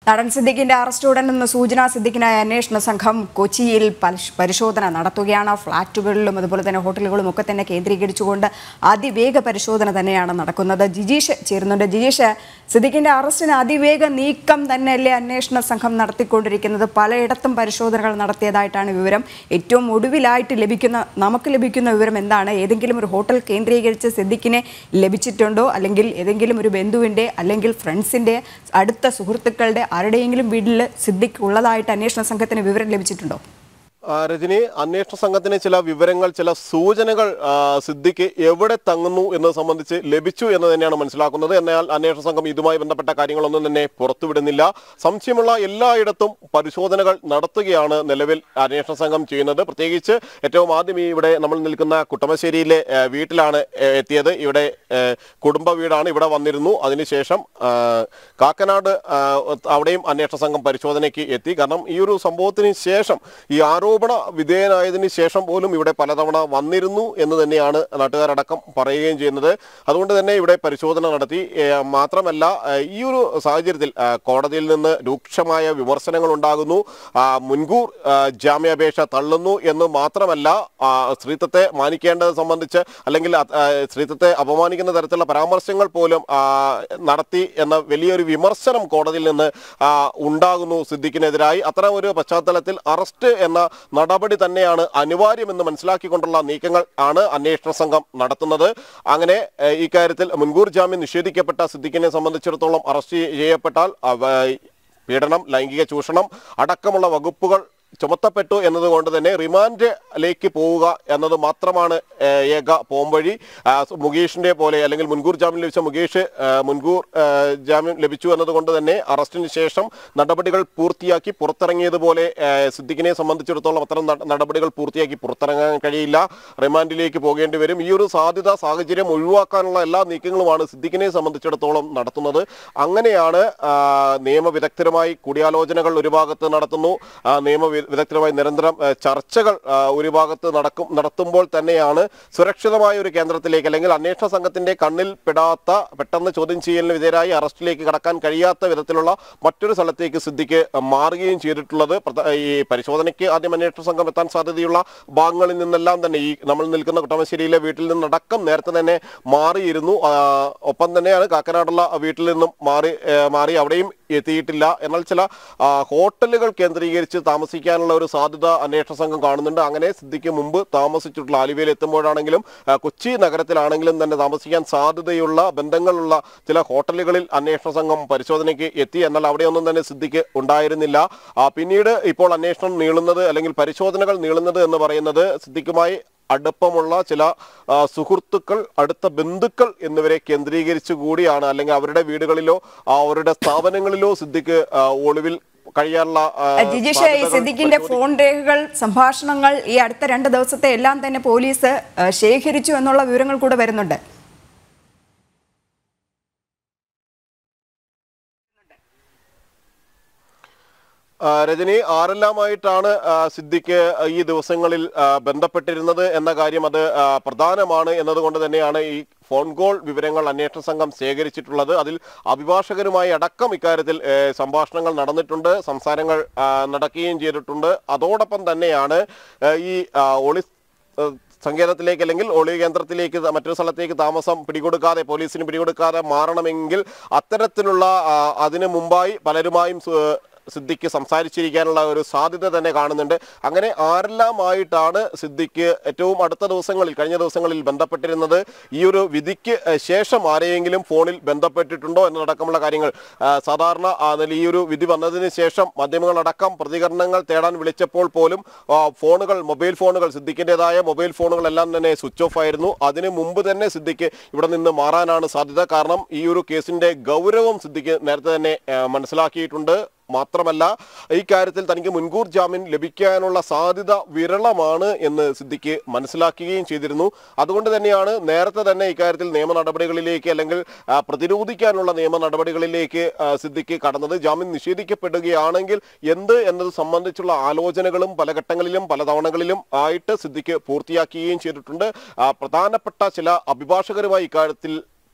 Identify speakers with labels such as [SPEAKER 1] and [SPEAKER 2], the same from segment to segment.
[SPEAKER 1] നടൻ സിദ്ദിഖിന്റെ അറസ്റ്റോടെന്ന സൂചന സിദ്ദിഖിനായ അന്വേഷണ സംഘം കൊച്ചിയിൽ പരിശോധന നടത്തുകയാണ്. ഫ്ളാറ്റുകളിലും അതുപോലെ തന്നെ ഹോട്ടലുകളും ഒക്കെ തന്നെ കേന്ദ്രീകരിച്ചുകൊണ്ട് അതിവേഗ പരിശോധന തന്നെയാണ് നടക്കുന്നത്. ജിജീഷ് ചേരുന്നുണ്ട്. ജിജീഷ്, സിദ്ദിഖിന്റെ അറസ്റ്റിന് അതിവേഗ നീക്കം തന്നെയല്ലേ അന്വേഷണ സംഘം നടത്തിക്കൊണ്ടിരിക്കുന്നത്? പലയിടത്തും പരിശോധനകൾ നടത്തിയതായിട്ടാണ് വിവരം. ഏറ്റവും ഒടുവിലായിട്ട് നമുക്ക് ലഭിക്കുന്ന വിവരം എന്താണ്? ഏതെങ്കിലും ഒരു ഹോട്ടൽ കേന്ദ്രീകരിച്ച് സിദ്ദിഖിനെ ലഭിച്ചിട്ടുണ്ടോ? അല്ലെങ്കിൽ ഏതെങ്കിലും ഒരു ബന്ധുവിന്റെ അല്ലെങ്കിൽ ഫ്രണ്ട്സിന്റെ അടുത്ത സുഹൃത്തുക്കളുടെ ആരുടെയെങ്കിലും വീട്ടിൽ സിദ്ദിഖ് ഉള്ളതായിട്ട് അന്വേഷണ സംഘത്തിന് വിവരം ലഭിച്ചിട്ടുണ്ടോ?
[SPEAKER 2] രജനി, അന്വേഷണ സംഘത്തിന് ചില വിവരങ്ങൾ, ചില സൂചനകൾ സിദ്ദിഖ് എവിടെ തങ്ങുന്നു എന്നത് സംബന്ധിച്ച് ലഭിച്ചു എന്ന് തന്നെയാണ് മനസ്സിലാക്കുന്നത്. എന്നാൽ അന്വേഷണ സംഘം ഇതുമായി ബന്ധപ്പെട്ട കാര്യങ്ങളൊന്നും തന്നെ പുറത്തുവിടുന്നില്ല. സംശയമുള്ള എല്ലായിടത്തും പരിശോധനകൾ നടത്തുകയാണ് നിലവിൽ അന്വേഷണ സംഘം ചെയ്യുന്നത്. പ്രത്യേകിച്ച് ഏറ്റവും ആദ്യം ഇവിടെ നമ്മൾ നിൽക്കുന്ന കുട്ടമശ്ശേരിയിലെ വീട്ടിലാണ് എത്തിയത്. ഇവിടെ കുടുംബ വീടാണ്, ഇവിടെ വന്നിരുന്നു. അതിനുശേഷം കാക്കനാട് അവിടെയും അന്വേഷണ സംഘം പരിശോധനയ്ക്ക് എത്തി. കാരണം ഈ ഒരു സംഭവത്തിന് ശേഷം, ഈ ആരോപണ വിധേയനായതിന് ശേഷം പോലും ഇവിടെ പലതവണ വന്നിരുന്നു എന്ന് തന്നെയാണ് നാട്ടുകാരടക്കം പറയുകയും ചെയ്യുന്നത്. അതുകൊണ്ട് തന്നെ ഇവിടെ പരിശോധന നടത്തി. മാത്രമല്ല, ഈ ഒരു സാഹചര്യത്തിൽ കോടതിയിൽ നിന്ന് രൂക്ഷമായ വിമർശനങ്ങൾ ഉണ്ടാകുന്നു. മുൻകൂർ ജാമ്യാപേക്ഷ തള്ളുന്നു എന്ന് മാത്രമല്ല, സ്ത്രീത്വത്തെ മാനിക്കേണ്ടത് സംബന്ധിച്ച് അല്ലെങ്കിൽ സ്ത്രീത്വത്തെ അപമാനിക്കുന്ന തരത്തിലുള്ള പരാമർശങ്ങൾ പോലും നടത്തി എന്ന വലിയൊരു വിമർശനം കോടതിയിൽ നിന്ന് ഉണ്ടാകുന്നു സിദ്ദിഖിനെതിരായി. അത്തരം ഒരു പശ്ചാത്തലത്തിൽ അറസ്റ്റ് എന്ന നടപടി തന്നെയാണ് അനിവാര്യമെന്ന് മനസ്സിലാക്കിക്കൊണ്ടുള്ള നീക്കങ്ങൾ ആണ് അന്വേഷണ സംഘം നടത്തുന്നത്. അങ്ങനെ ഇക്കാര്യത്തിൽ മുൻകൂർ ജാമ്യം നിഷേധിക്കപ്പെട്ട സിദ്ദിഖിനെ സംബന്ധിച്ചിടത്തോളം അറസ്റ്റ് ചെയ്യപ്പെട്ടാൽ പീഡനം, ലൈംഗിക ചൂഷണം അടക്കമുള്ള വകുപ്പുകൾ ചുമത്തപ്പെട്ടു എന്നതുകൊണ്ട് തന്നെ റിമാൻഡിലേക്ക് പോവുക എന്നത് മാത്രമാണ് ഏക പോംവഴി. മുകേഷിന്റെ പോലെ, അല്ലെങ്കിൽ മുൻകൂർ ജാമ്യം ലഭിച്ച മുകേഷ് മുൻകൂർ ജാമ്യം ലഭിച്ചു എന്നതുകൊണ്ട് തന്നെ അറസ്റ്റിന് ശേഷം നടപടികൾ പൂർത്തിയാക്കി പുറത്തിറങ്ങിയതുപോലെ സിദ്ദിഖിനെ സംബന്ധിച്ചിടത്തോളം അത്തരം നടപടികൾ പൂർത്തിയാക്കി പുറത്തിറങ്ങാൻ കഴിയില്ല. റിമാൻഡിലേക്ക് പോകേണ്ടി വരും. ഈ ഒരു സാഹചര്യം ഒഴിവാക്കാനുള്ള എല്ലാ നീക്കങ്ങളുമാണ് സിദ്ദിഖിനെ സംബന്ധിച്ചിടത്തോളം നടത്തുന്നത്. അങ്ങനെയാണ് നിയമവിദഗ്ധരുമായി കൂടിയാലോചനകൾ ഒരു ഭാഗത്ത് നടത്തുന്നു. വിദഗ്ധരുമായി നിരന്തരം ചർച്ചകൾ ഒരു ഭാഗത്ത് നടത്തുമ്പോൾ തന്നെയാണ് സുരക്ഷിതമായ ഒരു കേന്ദ്രത്തിലേക്ക്, അല്ലെങ്കിൽ അന്വേഷണ സംഘത്തിന്റെ കണ്ണിൽ പെട്ടെന്ന് ചോദ്യം ചെയ്യലിന് വിധേയരായി അറസ്റ്റിലേക്ക് കടക്കാൻ കഴിയാത്ത വിധത്തിലുള്ള മറ്റൊരു സ്ഥലത്തേക്ക് സിദ്ദിഖ് മാറുകയും ചെയ്തിട്ടുള്ളത്. ഈ പരിശോധനയ്ക്ക് ആദ്യം അന്വേഷണ സംഘം എത്താൻ സാധ്യതയുള്ള ഭാഗങ്ങളിൽ നിന്നെല്ലാം തന്നെ ഈ നമ്മൾ നിൽക്കുന്ന കുട്ടമശ്ശേരിയിലെ വീട്ടിൽ നിന്നടക്കം നേരത്തെ തന്നെ മാറിയിരുന്നു. ഒപ്പം തന്നെയാണ് കാക്കനാടുള്ള വീട്ടിൽ നിന്നും മാറി അവിടെയും എത്തിയിട്ടില്ല. എന്നാൽ ചില ഹോട്ടലുകൾ കേന്ദ്രീകരിച്ച് താമസിക്കാനുള്ള ഒരു സാധ്യത അന്വേഷണ സംഘം കാണുന്നുണ്ട്. അങ്ങനെ സിദ്ദിഖ് മുമ്പ് താമസിച്ചിട്ടുള്ള ആലുവയിൽ എത്തുമ്പോഴാണെങ്കിലും കൊച്ചി നഗരത്തിലാണെങ്കിലും തന്നെ താമസിക്കാൻ സാധ്യതയുള്ള ബന്ധങ്ങളുള്ള ചില ഹോട്ടലുകളിൽ അന്വേഷണ സംഘം പരിശോധനയ്ക്ക് എത്തി. എന്നാൽ അവിടെയൊന്നും തന്നെ സിദ്ദിഖ് ഉണ്ടായിരുന്നില്ല. പിന്നീട് ഇപ്പോൾ അന്വേഷണം നീളുന്നത്, അല്ലെങ്കിൽ പരിശോധനകൾ നീളുന്നത് എന്ന് പറയുന്നത് സിദ്ദിഖുമായി അടുപ്പമുള്ള ചില സുഹൃത്തുക്കൾ, അടുത്ത ബന്ധുക്കൾ എന്നിവരെ കേന്ദ്രീകരിച്ചു കൂടിയാണ്. അല്ലെങ്കിൽ അവരുടെ വീടുകളിലോ അവരുടെ സ്ഥാപനങ്ങളിലോ സിദ്ദിഖ് ഒളിവിൽ കഴിയാനുള്ള.
[SPEAKER 1] ജിജീഷ്, സിദ്ദിഖിന്റെ ഫോൺ രേഖകൾ, സംഭാഷണങ്ങൾ ഈ അടുത്ത 2 ദിവസത്തെ എല്ലാം തന്നെ പോലീസ് ശേഖരിച്ചു എന്നുള്ള വിവരങ്ങൾ കൂടെ വരുന്നുണ്ട്.
[SPEAKER 2] രജനി, ആരെല്ലാമായിട്ടാണ് സിദ്ദിഖ് ഈ ദിവസങ്ങളിൽ ബന്ധപ്പെട്ടിരുന്നത് എന്ന കാര്യം അത് പ്രധാനമാണ് എന്നതുകൊണ്ട് തന്നെയാണ് ഈ ഫോൺ കോൾ വിവരങ്ങൾ അന്വേഷണ സംഘം ശേഖരിച്ചിട്ടുള്ളത്. അതിൽ അഭിഭാഷകരുമായി അടക്കം ഇക്കാര്യത്തിൽ സംഭാഷണങ്ങൾ നടന്നിട്ടുണ്ട്, സംസാരങ്ങൾ നടക്കുകയും ചെയ്തിട്ടുണ്ട്. അതോടൊപ്പം തന്നെയാണ് ഈ ഒളി സങ്കേതത്തിലേക്ക്, അല്ലെങ്കിൽ ഒളി കേന്ദ്രത്തിലേക്ക്, മറ്റൊരു സ്ഥലത്തേക്ക് താമസം പിടികൊടുക്കാതെ, പോലീസിന് പിടികൊടുക്കാതെ മാറണമെങ്കിൽ അത്തരത്തിലുള്ള അതിനു മുമ്പായി പലരുമായും സിദ്ദിഖ് സംസാരിച്ചിരിക്കാനുള്ള ഒരു സാധ്യത തന്നെ കാണുന്നുണ്ട്. അങ്ങനെ ആരെല്ലാമായിട്ടാണ് സിദ്ദിഖ് ഏറ്റവും അടുത്ത ദിവസങ്ങളിൽ, കഴിഞ്ഞ ദിവസങ്ങളിൽ ബന്ധപ്പെട്ടിരുന്നത്? ഈ ഒരു വിധിക്ക് ശേഷം ആരെയെങ്കിലും ഫോണിൽ ബന്ധപ്പെട്ടിട്ടുണ്ടോ എന്നതടക്കമുള്ള കാര്യങ്ങൾ സാധാരണ ഈ ഒരു വിധി വന്നതിന് ശേഷം മാധ്യമങ്ങളടക്കം പ്രതികരണങ്ങൾ തേടാൻ വിളിച്ചപ്പോൾ പോലും മൊബൈൽ ഫോണുകൾ, സിദ്ദിഖിൻ്റെതായ മൊബൈൽ ഫോണുകളെല്ലാം തന്നെ സ്വിച്ച് ഓഫ് ആയിരുന്നു. അതിന് മുമ്പ് തന്നെ സിദ്ദിഖ് ഇവിടെ നിന്ന് മാറാനാണ് സാധ്യത. കാരണം ഈ ഒരു കേസിന്റെ ഗൗരവം സിദ്ദിഖ് നേരത്തെ തന്നെ മനസ്സിലാക്കിയിട്ടുണ്ട്. മാത്രമല്ല, ഈ കാര്യത്തിൽ തനിക്ക് മുൻകൂർ ജാമ്യം ലഭിക്കാനുള്ള സാധ്യത വിരളമാണ് എന്ന് സിദ്ദിഖ് മനസ്സിലാക്കുകയും ചെയ്തിരുന്നു. അതുകൊണ്ട് തന്നെയാണ് നേരത്തെ തന്നെ ഇക്കാര്യത്തിൽ നിയമ നടപടികളിലേക്ക്, അല്ലെങ്കിൽ പ്രതിരോധിക്കാനുള്ള നിയമ നടപടികളിലേക്ക് സിദ്ദിഖ് കടന്നത്. ജാമ്യം നിഷേധിക്കപ്പെടുകയാണെങ്കിൽ എന്നത് സംബന്ധിച്ചുള്ള ആലോചനകളും പല ഘട്ടങ്ങളിലും പല തവണകളിലും ആയിട്ട് സിദ്ദിഖ് പൂർത്തിയാക്കുകയും ചെയ്തിട്ടുണ്ട്. പ്രധാനപ്പെട്ട ചില അഭിഭാഷകരുമായി ഇക്കാര്യത്തിൽ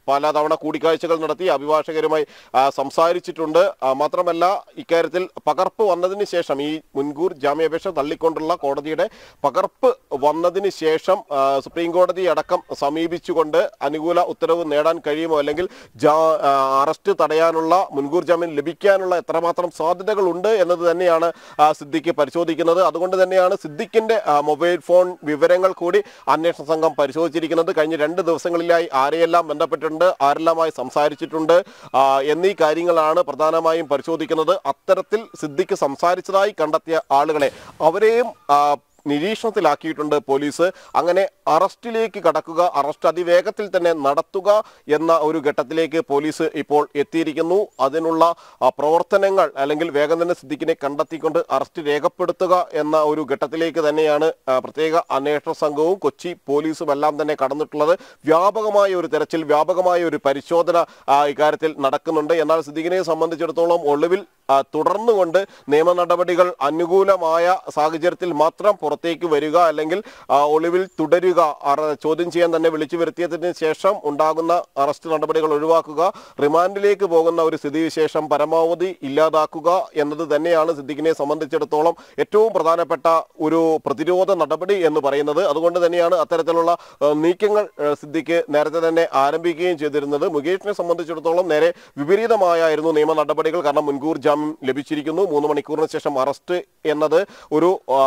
[SPEAKER 2] പലതവണ കൂടിക്കാഴ്ചകൾ നടത്തി അഭിഭാഷകരുമായി സംസാരിച്ചിട്ടുണ്ട്. മാത്രമല്ല ഇക്കാര്യത്തിൽ പകർപ്പ് വന്നതിന് ശേഷം ഈ മുൻകൂർ ജാമ്യാപേക്ഷ തള്ളിക്കൊണ്ടുള്ള കോടതിയുടെ പകർപ്പ് വന്നതിന് ശേഷം സുപ്രീം കോടതി അടക്കം സമീപിച്ചുകൊണ്ട് അനുകൂല ഉത്തരവ് നേടാൻ കഴിയുമോ, അല്ലെങ്കിൽ അറസ്റ്റ് തടയാനുള്ള മുൻകൂർ ജാമ്യം ലഭിക്കാനുള്ള എത്രമാത്രം സാധ്യതകൾ ഉണ്ട് എന്നത് തന്നെയാണ് സിദ്ദിഖ് പരിശോധിക്കുന്നത്. അതുകൊണ്ട് തന്നെയാണ് സിദ്ദിഖിന്റെ മൊബൈൽ ഫോൺ വിവരങ്ങൾ കൂടി അന്വേഷണ സംഘം പരിശോധിച്ചിരിക്കുന്നത്. കഴിഞ്ഞ 2 ദിവസങ്ങളിലായി ആരെയെല്ലാം ബന്ധപ്പെട്ടിട്ടുണ്ട്, ആരെല്ലാമായി സംസാരിച്ചിട്ടുണ്ട് എന്നീ കാര്യങ്ങളാണ് പ്രധാനമായും പരിശോധിക്കുന്നത്. അത്തരത്തിൽ സിദ്ദിഖ് സംസാരിച്ചതായി കണ്ടെത്തിയ ആളുകളെ അവരെയും നിരീക്ഷണത്തിലാക്കിയിട്ടുണ്ട് പോലീസ്. അങ്ങനെ അറസ്റ്റിലേക്ക് കടക്കുക, അറസ്റ്റ് അതിവേഗത്തിൽ തന്നെ നടത്തുക എന്ന ഒരു ഘട്ടത്തിലേക്ക് പോലീസ് ഇപ്പോൾ എത്തിയിരിക്കുന്നു. അതിനുള്ള പ്രവർത്തനങ്ങൾ അല്ലെങ്കിൽ വേഗം തന്നെ സിദ്ദിഖിനെ കണ്ടെത്തിക്കൊണ്ട് അറസ്റ്റ് രേഖപ്പെടുത്തുക എന്ന ഒരു ഘട്ടത്തിലേക്ക് തന്നെയാണ് പ്രത്യേക അന്വേഷണ സംഘവും കൊച്ചി പോലീസും എല്ലാം തന്നെ കടന്നിട്ടുള്ളത്. വ്യാപകമായ ഒരു തെരച്ചിൽ, വ്യാപകമായ ഒരു പരിശോധന ഇക്കാര്യത്തിൽ നടക്കുന്നുണ്ട്. എന്നാൽ സിദ്ദിഖിനെ സംബന്ധിച്ചിടത്തോളം ഒളിവിൽ തുടർന്നുകൊണ്ട് നിയമ നടപടികൾ അനുകൂലമായ സാഹചര്യത്തിൽ മാത്രം പുറത്തേക്ക് വരിക, അല്ലെങ്കിൽ ഒളിവിൽ തുടരുക, ചോദ്യം ചെയ്യാൻ തന്നെ വിളിച്ചു വരുത്തിയതിന് ശേഷം ഉണ്ടാകുന്ന അറസ്റ്റ് നടപടികൾ ഒഴിവാക്കുക, റിമാൻഡിലേക്ക് പോകുന്ന ഒരു സ്ഥിതിവിശേഷം പരമാവധി ഇല്ലാതാക്കുക എന്നത് തന്നെയാണ് സിദ്ദിഖിനെ സംബന്ധിച്ചിടത്തോളം ഏറ്റവും പ്രധാനപ്പെട്ട ഒരു പ്രതിരോധ നടപടി എന്ന് പറയുന്നത്. അതുകൊണ്ട് തന്നെയാണ് അത്തരത്തിലുള്ള നീക്കങ്ങൾ സിദ്ദിഖ് നേരത്തെ തന്നെ ആരംഭിക്കുകയും ചെയ്തിരുന്നത്. മുകേഷിനെ സംബന്ധിച്ചിടത്തോളം നേരെ വിപരീതമായിരുന്നു നിയമ നടപടികൾ. കാരണം മുൻകൂർ ജാമ്യം ലഭിച്ചിരിക്കുന്നു, 3 മണിക്കൂറിന് ശേഷം അറസ്റ്റ് എന്നത് ഒരു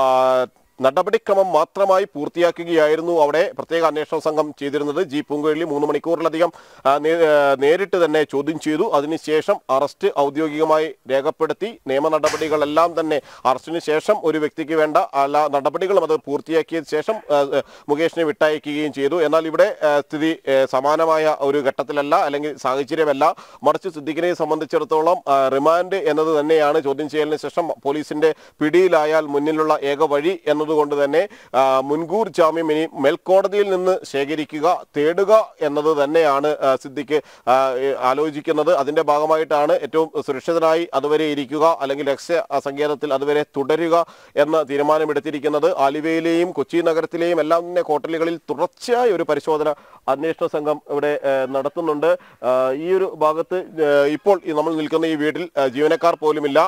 [SPEAKER 2] നടപടിക്രമം മാത്രമായി പൂർത്തിയാക്കുകയായിരുന്നു അവിടെ പ്രത്യേക അന്വേഷണ സംഘം ചെയ്തിരുന്നത്. ജി പൂങ്കുഴലി 3 മണിക്കൂറിലധികം നേരിട്ട് തന്നെ ചോദ്യം ചെയ്തു. അതിനുശേഷം അറസ്റ്റ് ഔദ്യോഗികമായി രേഖപ്പെടുത്തി നിയമ നടപടികളെല്ലാം തന്നെ അറസ്റ്റിന് ശേഷം ഒരു വ്യക്തിക്ക് വേണ്ട എല്ലാ നടപടികളും അത് പൂർത്തിയാക്കിയതിനു ശേഷം മുകേഷിനെ വിട്ടയക്കുകയും ചെയ്തു. എന്നാൽ ഇവിടെ സ്ഥിതി സമാനമായ ഒരു ഘട്ടത്തിലല്ല, അല്ലെങ്കിൽ സാഹചര്യമല്ല. മറിച്ച് സിദ്ദിഖിനെ സംബന്ധിച്ചിടത്തോളം റിമാൻഡ് എന്നത് തന്നെയാണ് ചോദ്യം ചെയ്യലിന് ശേഷം പോലീസിന്റെ പിടിയിലായാൽ മുന്നിലുള്ള ഏക വഴി കൊണ്ട് തന്നെ മുൻകൂർ ജാമ്യം ഇനി മേൽക്കോടതിയിൽ നിന്ന് ശേഖരിക്കുക, തേടുക എന്നത് തന്നെയാണ് സിദ്ദിഖ് ആലോചിക്കുന്നത്. അതിന്റെ ഭാഗമായിട്ടാണ് ഏറ്റവും സുരക്ഷിതനായി അതുവരെ ഇരിക്കുക, അല്ലെങ്കിൽ രഹസ്യ സങ്കേതത്തിൽ അതുവരെ തുടരുക എന്ന തീരുമാനമെടുത്തിരിക്കുന്നത്. ആലുവയിലെയും കൊച്ചി നഗരത്തിലെയും എല്ലാം തന്നെ ഹോട്ടലുകളിൽ തുടർച്ചയായ ഒരു പരിശോധന അന്വേഷണ സംഘം ഇവിടെ നടത്തുന്നുണ്ട്. ഈ ഒരു ഭാഗത്ത് ഇപ്പോൾ നമ്മൾ നിൽക്കുന്ന ഈ വീട്ടിൽ ജീവനക്കാർ പോലുമില്ല,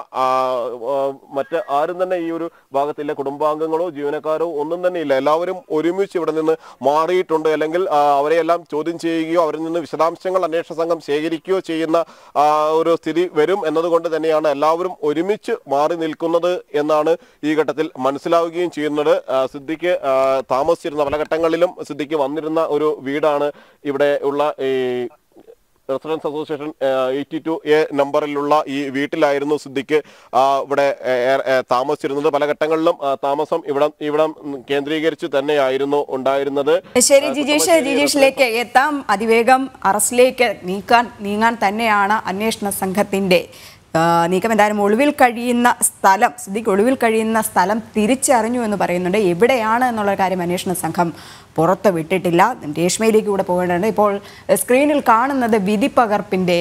[SPEAKER 2] മറ്റ് ആരും തന്നെ ഈ ഒരു ഭാഗത്തില്ല, കുടുംബാംഗങ്ങളോ ജീവനക്കാരോ ഒന്നും തന്നെ ഇല്ല. എല്ലാവരും ഒരുമിച്ച് ഇവിടെ നിന്ന് മാറിയിട്ടുണ്ട്, അല്ലെങ്കിൽ അവരെയെല്ലാം ചോദ്യം ചെയ്യുകയോ അവരിൽ നിന്ന് വിശദാംശങ്ങൾ അന്വേഷണ സംഘം ശേഖരിക്കുകയോ ചെയ്യുന്ന ഒരു സ്ഥിതി വരും എന്നതുകൊണ്ട് തന്നെയാണ് എല്ലാവരും ഒരുമിച്ച് മാറി നിൽക്കുന്നത് എന്നാണ് ഈ ഘട്ടത്തിൽ മനസ്സിലാവുകയും ചെയ്യുന്നത്. സിദ്ദിഖ് താമസിച്ചിരുന്ന പല ഘട്ടങ്ങളിലും സിദ്ദിഖ് വന്നിരുന്ന ഒരു വീടാണ് ഇവിടെ ഉള്ള ഈ റെസിഡൻസ് അസോസിയേഷൻ 82A നമ്പറിലുള്ള ഈ വീട്ടിലായിരുന്നു സിദ്ദിഖ് ഇവിടെ താമസിച്ചിരുന്നത്. പല ഘട്ടങ്ങളിലും താമസം ഇവിടം കേന്ദ്രീകരിച്ച് തന്നെയായിരുന്നു ഉണ്ടായിരുന്നത്.
[SPEAKER 1] ശരി ജിജീഷിലേക്ക് എത്താം. അതിവേഗം അറസ്റ്റിലേക്ക് നീങ്ങാൻ തന്നെയാണ് അന്വേഷണ സംഘത്തിന്റെ നീക്കം. എന്തായാലും സിദ്ദിഖ് ഒളിവിൽ കഴിയുന്ന സ്ഥലം തിരിച്ചറിഞ്ഞു എന്ന് പറയുന്നുണ്ട്. എവിടെയാണ് എന്നുള്ള കാര്യം അന്വേഷണ സംഘം പുറത്ത് വിട്ടിട്ടില്ല. രേഷ്മയിലേക്ക് കൂടെ പോകേണ്ടതുണ്ട്. ഇപ്പോൾ സ്ക്രീനിൽ കാണുന്നത് വിധി പകർപ്പിൻ്റെ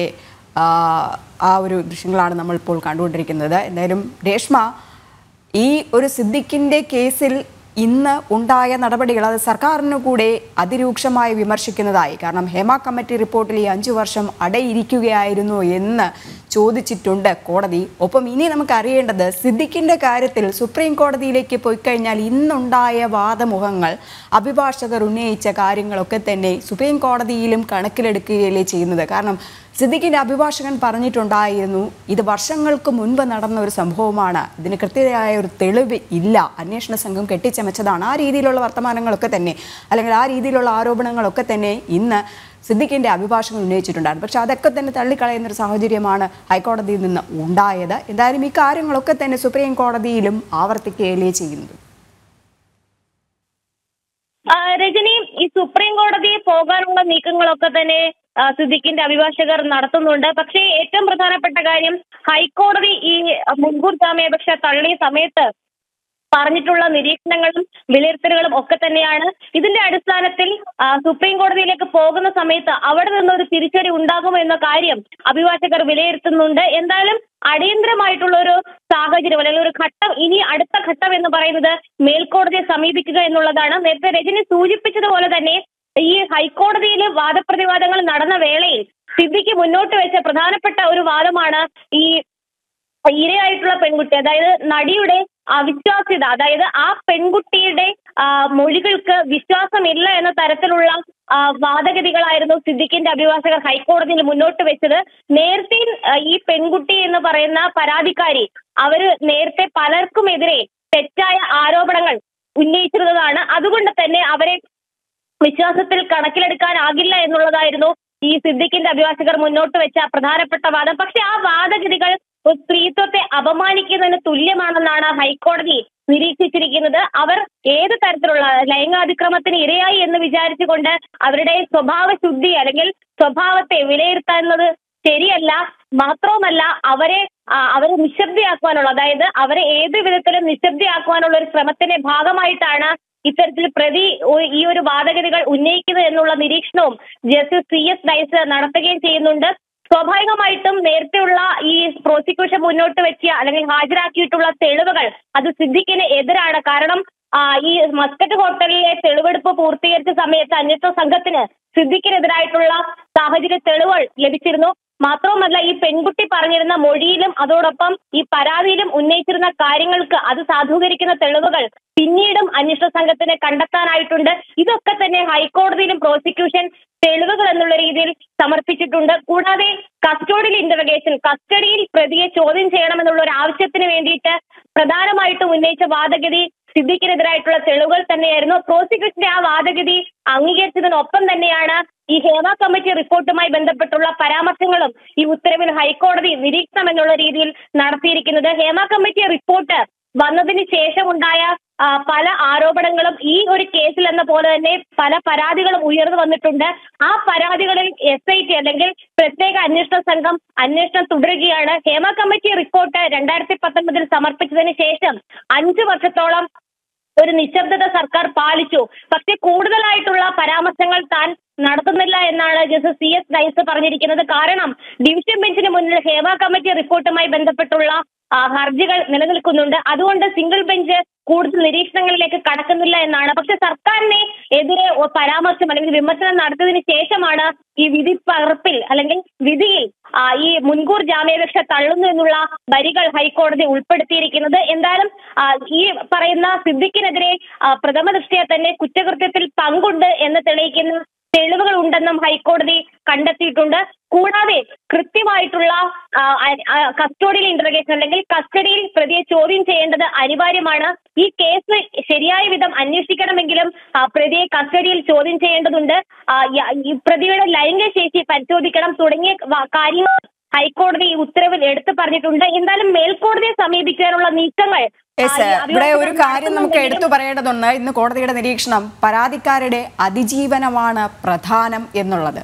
[SPEAKER 1] ആ ഒരു ദൃശ്യങ്ങളാണ് നമ്മളിപ്പോൾ കണ്ടുകൊണ്ടിരിക്കുന്നത്. എന്തായാലും രേഷ്മ, ഈ ഒരു സിദ്ദിഖിൻ്റെ കേസിൽ ഇന്ന് ഉണ്ടായ നടപടികൾ അത് സർക്കാരിനു കൂടെ അതിരൂക്ഷമായി വിമർശിക്കുന്നതായി. കാരണം ഹേമ കമ്മിറ്റി റിപ്പോർട്ടിൽ ഈ 5 വർഷം അടയിരിക്കുകയായിരുന്നു എന്ന് ചോദിച്ചിട്ടുണ്ട് കോടതി. ഒപ്പം ഇനി നമുക്ക് അറിയേണ്ടത് സിദ്ദിഖിൻ്റെ കാര്യത്തിൽ സുപ്രീം കോടതിയിലേക്ക് പോയി കഴിഞ്ഞാൽ ഇന്നുണ്ടായ വാദമുഖങ്ങൾ, അഭിഭാഷകർ ഉന്നയിച്ച കാര്യങ്ങളൊക്കെ തന്നെ സുപ്രീം കോടതിയിലും കണക്കിലെടുക്കുകയല്ലേ ചെയ്യുന്നത്. കാരണം സിദ്ദിഖിൻ്റെ അഭിഭാഷകൻ പറഞ്ഞിട്ടുണ്ടായിരുന്നു, ഇത് വർഷങ്ങൾക്ക് മുൻപ് നടന്ന ഒരു സംഭവമാണ്, ഇതിന് കൃത്യമായ ഒരു തെളിവ് ഇല്ല, അന്വേഷണ സംഘം കെട്ടിച്ചമച്ചതാണ്. ആ രീതിയിലുള്ള വർത്തമാനങ്ങളൊക്കെ തന്നെ, അല്ലെങ്കിൽ ആ രീതിയിലുള്ള ആരോപണങ്ങളൊക്കെ തന്നെ ഇന്ന് സിദ്ദിഖിൻ്റെ അഭിഭാഷകൻ ഉന്നയിച്ചിട്ടുണ്ടായിരുന്നു. പക്ഷെ അതൊക്കെ തന്നെ തള്ളിക്കളയുന്നൊരു സാഹചര്യമാണ് ഹൈക്കോടതിയിൽ നിന്ന് ഉണ്ടായത്. എന്തായാലും ഈ കാര്യങ്ങളൊക്കെ തന്നെ സുപ്രീം കോടതിയിലും ആവർത്തിക്കുകയല്ലേ ചെയ്യുന്നത്.
[SPEAKER 3] രജനി, ഈ സുപ്രീം കോടതിയിൽ പോകാനുള്ള നീക്കങ്ങളൊക്കെ തന്നെ സിദ്ദിഖിന്റെ അഭിഭാഷകർ നടത്തുന്നുണ്ട്. പക്ഷേ ഏറ്റവും പ്രധാനപ്പെട്ട കാര്യം, ഹൈക്കോടതി ഈ മുൻകൂർ ജാമ്യാപേക്ഷ തള്ളിയ സമയത്ത് പറഞ്ഞിട്ടുള്ള നിരീക്ഷണങ്ങളും വിലയിരുത്തലുകളും ഒക്കെ തന്നെയാണ്. ഇതിന്റെ അടിസ്ഥാനത്തിൽ സുപ്രീം കോടതിയിലേക്ക് പോകുന്ന സമയത്ത് അവിടെ നിന്നൊരു തിരിച്ചടി ഉണ്ടാകുമോ എന്ന കാര്യം അഭിഭാഷകർ വിലയിരുത്തുന്നുണ്ട്. എന്തായാലും അടിയന്തരമായിട്ടുള്ള ഒരു സാഹചര്യം, അല്ലെങ്കിൽ ഒരു ഘട്ടം, ഇനി അടുത്ത ഘട്ടം എന്ന് പറയുന്നത് മേൽക്കോടതിയെ സമീപിക്കുക എന്നുള്ളതാണ്. നേരത്തെ രജനി സൂചിപ്പിച്ചതുപോലെ തന്നെ ഈ ഹൈക്കോടതിയിൽ വാദപ്രതിവാദങ്ങൾ നടന്ന വേളയിൽ സിദ്ദിഖ് മുന്നോട്ട് വെച്ച പ്രധാനപ്പെട്ട ഒരു വാദമാണ് ഈ ഇരയായിട്ടുള്ള പെൺകുട്ടി, അതായത് നടിയുടെ അവിശ്വാസ്യത, അതായത് ആ പെൺകുട്ടിയുടെ മൊഴികൾക്ക് വിശ്വാസമില്ല എന്ന തരത്തിലുള്ള വാദഗതികളായിരുന്നു സിദ്ദിഖിന്റെ അഭിഭാഷകർ ഹൈക്കോടതിയിൽ മുന്നോട്ട് വെച്ചത്. നേരത്തെ ഈ പെൺകുട്ടി എന്ന് പറയുന്ന പരാതിക്കാരി അവര് നേരത്തെ പലർക്കുമെതിരെ തെറ്റായ ആരോപണങ്ങൾ ഉന്നയിച്ചിരുന്നതാണ്. അതുകൊണ്ട് തന്നെ അവരെ വിശ്വാസത്തിൽ കണക്കിലെടുക്കാനാകില്ല എന്നുള്ളതായിരുന്നു ഈ സിദ്ദിഖിന്റെ അഭിഭാഷകർ മുന്നോട്ട് വെച്ച പ്രധാനപ്പെട്ട വാദം. പക്ഷെ ആ വാദഗതികൾ സ്ത്രീത്വത്തെ അപമാനിക്കുന്നതിന് തുല്യമാണെന്നാണ് ഹൈക്കോടതി നിരീക്ഷിച്ചിരിക്കുന്നത്. അവർ ഏത് തരത്തിലുള്ള ലൈംഗികാതിക്രമത്തിന് ഇരയായി എന്ന് വിചാരിച്ചുകൊണ്ട് അവരുടെ സ്വഭാവ ശുദ്ധി അല്ലെങ്കിൽ സ്വഭാവത്തെ വിലയിരുത്തുന്നത് ശരിയല്ല. മാത്രവുമല്ല അവരെ നിശബ്ദയാക്കുവാനുള്ള, അതായത് അവരെ ഏത് വിധത്തിലും നിശബ്ദയാക്കുവാനുള്ള ഒരു ശ്രമത്തിന്റെ ഭാഗമായിട്ടാണ് ഇത്തരത്തിൽ പ്രതി ഈ ഒരു വാദഗതികൾ ഉന്നയിക്കുന്നത് എന്നുള്ള നിരീക്ഷണവും ജസ്റ്റിസ് CS ഡൈസ് നടത്തുകയും ചെയ്യുന്നുണ്ട്. സ്വാഭാവികമായിട്ടും നേരത്തെയുള്ള ഈ പ്രോസിക്യൂഷൻ മുന്നോട്ട് വെച്ച അല്ലെങ്കിൽ ഹാജരാക്കിയിട്ടുള്ള തെളിവുകൾ അത് സിദ്ദിഖിന് എതിരാണ്. കാരണം ഈ മസ്കറ്റ് ഹോട്ടലിലെ തെളിവെടുപ്പ് പൂർത്തീകരിച്ച സമയത്ത് അന്വേഷണ സംഘത്തിന് സിദ്ദിഖിനെതിരായിട്ടുള്ള സാഹചര്യ തെളിവുകൾ ലഭിച്ചിരുന്നു. മാത്രവുമല്ല ഈ പെൺകുട്ടി പറഞ്ഞിരുന്ന മൊഴിയിലും അതോടൊപ്പം ഈ പരാതിയിലും ഉന്നയിച്ചിരുന്ന കാര്യങ്ങൾക്ക് അത് സാധൂകരിക്കുന്ന തെളിവുകൾ പിന്നീടും അന്വേഷണ സംഘത്തിന് കണ്ടെത്താനായിട്ടുണ്ട്. ഇതൊക്കെ തന്നെ ഹൈക്കോടതിയിലും പ്രോസിക്യൂഷൻ തെളിവുകൾ എന്നുള്ള രീതിയിൽ സമർപ്പിച്ചിട്ടുണ്ട്. കൂടാതെ കസ്റ്റഡിയൽ ഇന്ററഗേഷൻ, കസ്റ്റഡിയിൽ പ്രതിയെ ചോദ്യം ചെയ്യണമെന്നുള്ള ഒരു ആവശ്യത്തിന് വേണ്ടിയിട്ട് പ്രധാനമായിട്ടും ഉന്നയിച്ച വാദഗതി സിദ്ദിഖിനെതിരായിട്ടുള്ള തെളിവുകൾ തന്നെയായിരുന്നു. പ്രോസിക്യൂഷന്റെ ആ വാദഗതി അംഗീകരിച്ചതിനൊപ്പം തന്നെയാണ് ഈ ഹേമ കമ്മിറ്റി റിപ്പോർട്ടുമായി ബന്ധപ്പെട്ടുള്ള പരാമർശങ്ങളും ഈ ഉത്തരവിൽ ഹൈക്കോടതി നിരീക്ഷണം എന്നുള്ള രീതിയിൽ നടത്തിയിരിക്കുന്നത്. ഹേമ കമ്മിറ്റി റിപ്പോർട്ട് വന്നതിന് ശേഷമുണ്ടായ പല ആരോപണങ്ങളും ഈ ഒരു കേസിൽ എന്ന പോലെ തന്നെ പല പരാതികളും ഉയർന്നു വന്നിട്ടുണ്ട്. ആ പരാതികളിൽ SIT അല്ലെങ്കിൽ പ്രത്യേക അന്വേഷണ സംഘം അന്വേഷണം തുടരുകയാണ്. ഹേമ കമ്മിറ്റി റിപ്പോർട്ട് 2019 സമർപ്പിച്ചതിന് ശേഷം 5 വർഷത്തോളം ഒരു നിശബ്ദത സർക്കാർ പാലിച്ചു. പക്ഷെ കൂടുതലായിട്ടുള്ള പരാമർശങ്ങൾ താൻ നടത്തുന്നില്ല എന്നാണ് ജസ്റ്റിസ് CS ഡൈസ് പറഞ്ഞിരിക്കുന്നത്. കാരണം ഡിവിഷൻ ബെഞ്ചിന് മുന്നിൽ ഹേമ കമ്മിറ്റി റിപ്പോർട്ടുമായി ബന്ധപ്പെട്ടുള്ള ഹർജികൾ നിലനിൽക്കുന്നുണ്ട്. അതുകൊണ്ട് സിംഗിൾ ബെഞ്ച് കൂടുതൽ നിരീക്ഷണങ്ങളിലേക്ക് കടക്കുന്നില്ല എന്നാണ്. പക്ഷെ സർക്കാരിനെ എതിരെ പരാമർശം അല്ലെങ്കിൽ വിമർശനം നടത്തിയതിനു ശേഷമാണ് ഈ വിധി പകർപ്പിൽ അല്ലെങ്കിൽ വിധിയിൽ ഈ മുൻകൂർ ജാമ്യാപേക്ഷ തള്ളുന്നു എന്നുള്ള വരികൾ ഹൈക്കോടതി ഉൾപ്പെടുത്തിയിരിക്കുന്നത്. എന്തായാലും ഈ പറയുന്ന സിദ്ദിഖിനെതിരെ പ്രഥമ ദൃഷ്ട്യാ തന്നെ കുറ്റകൃത്യത്തിൽ പങ്കുണ്ട് എന്ന് തെളിയിക്കുന്ന തെളിവുകൾ ഉണ്ടെന്നും ഹൈക്കോടതി കണ്ടെത്തിയിട്ടുണ്ട്. കൂടാതെ കൃത്യമായിട്ടുള്ള കസ്റ്റഡിയൽ ഇന്ററഗേഷൻ അല്ലെങ്കിൽ കസ്റ്റഡിയിൽ പ്രതിയെ ചോദ്യം ചെയ്യേണ്ടത് അനിവാര്യമാണ്. ഈ കേസ് ശരിയായ വിധം അന്വേഷിക്കണമെങ്കിലും പ്രതിയെ കസ്റ്റഡിയിൽ ചോദ്യം ചെയ്യേണ്ടതുണ്ട്. ഈ പ്രതിയുടെ ലൈംഗിക ശേഷി പരിശോധിക്കണം തുടങ്ങിയ കാര്യങ്ങൾ ഹൈക്കോടതി ഈ ഉത്തരവിൽ എടുത്തു പറഞ്ഞിട്ടുണ്ട്. എന്തായാലും മേൽക്കോടതിയെ സമീപിക്കാനുള്ള നീക്കങ്ങൾ
[SPEAKER 1] ഇവിടെ ഒരു കാര്യം നമുക്ക് എടുത്തു പറയേണ്ടതുണ്ട്. ഇന്ന് കോടതിയുടെ നിരീക്ഷണം പരാതിക്കാരുടെ അതിജീവനമാണ് പ്രധാനം എന്നുള്ളത്.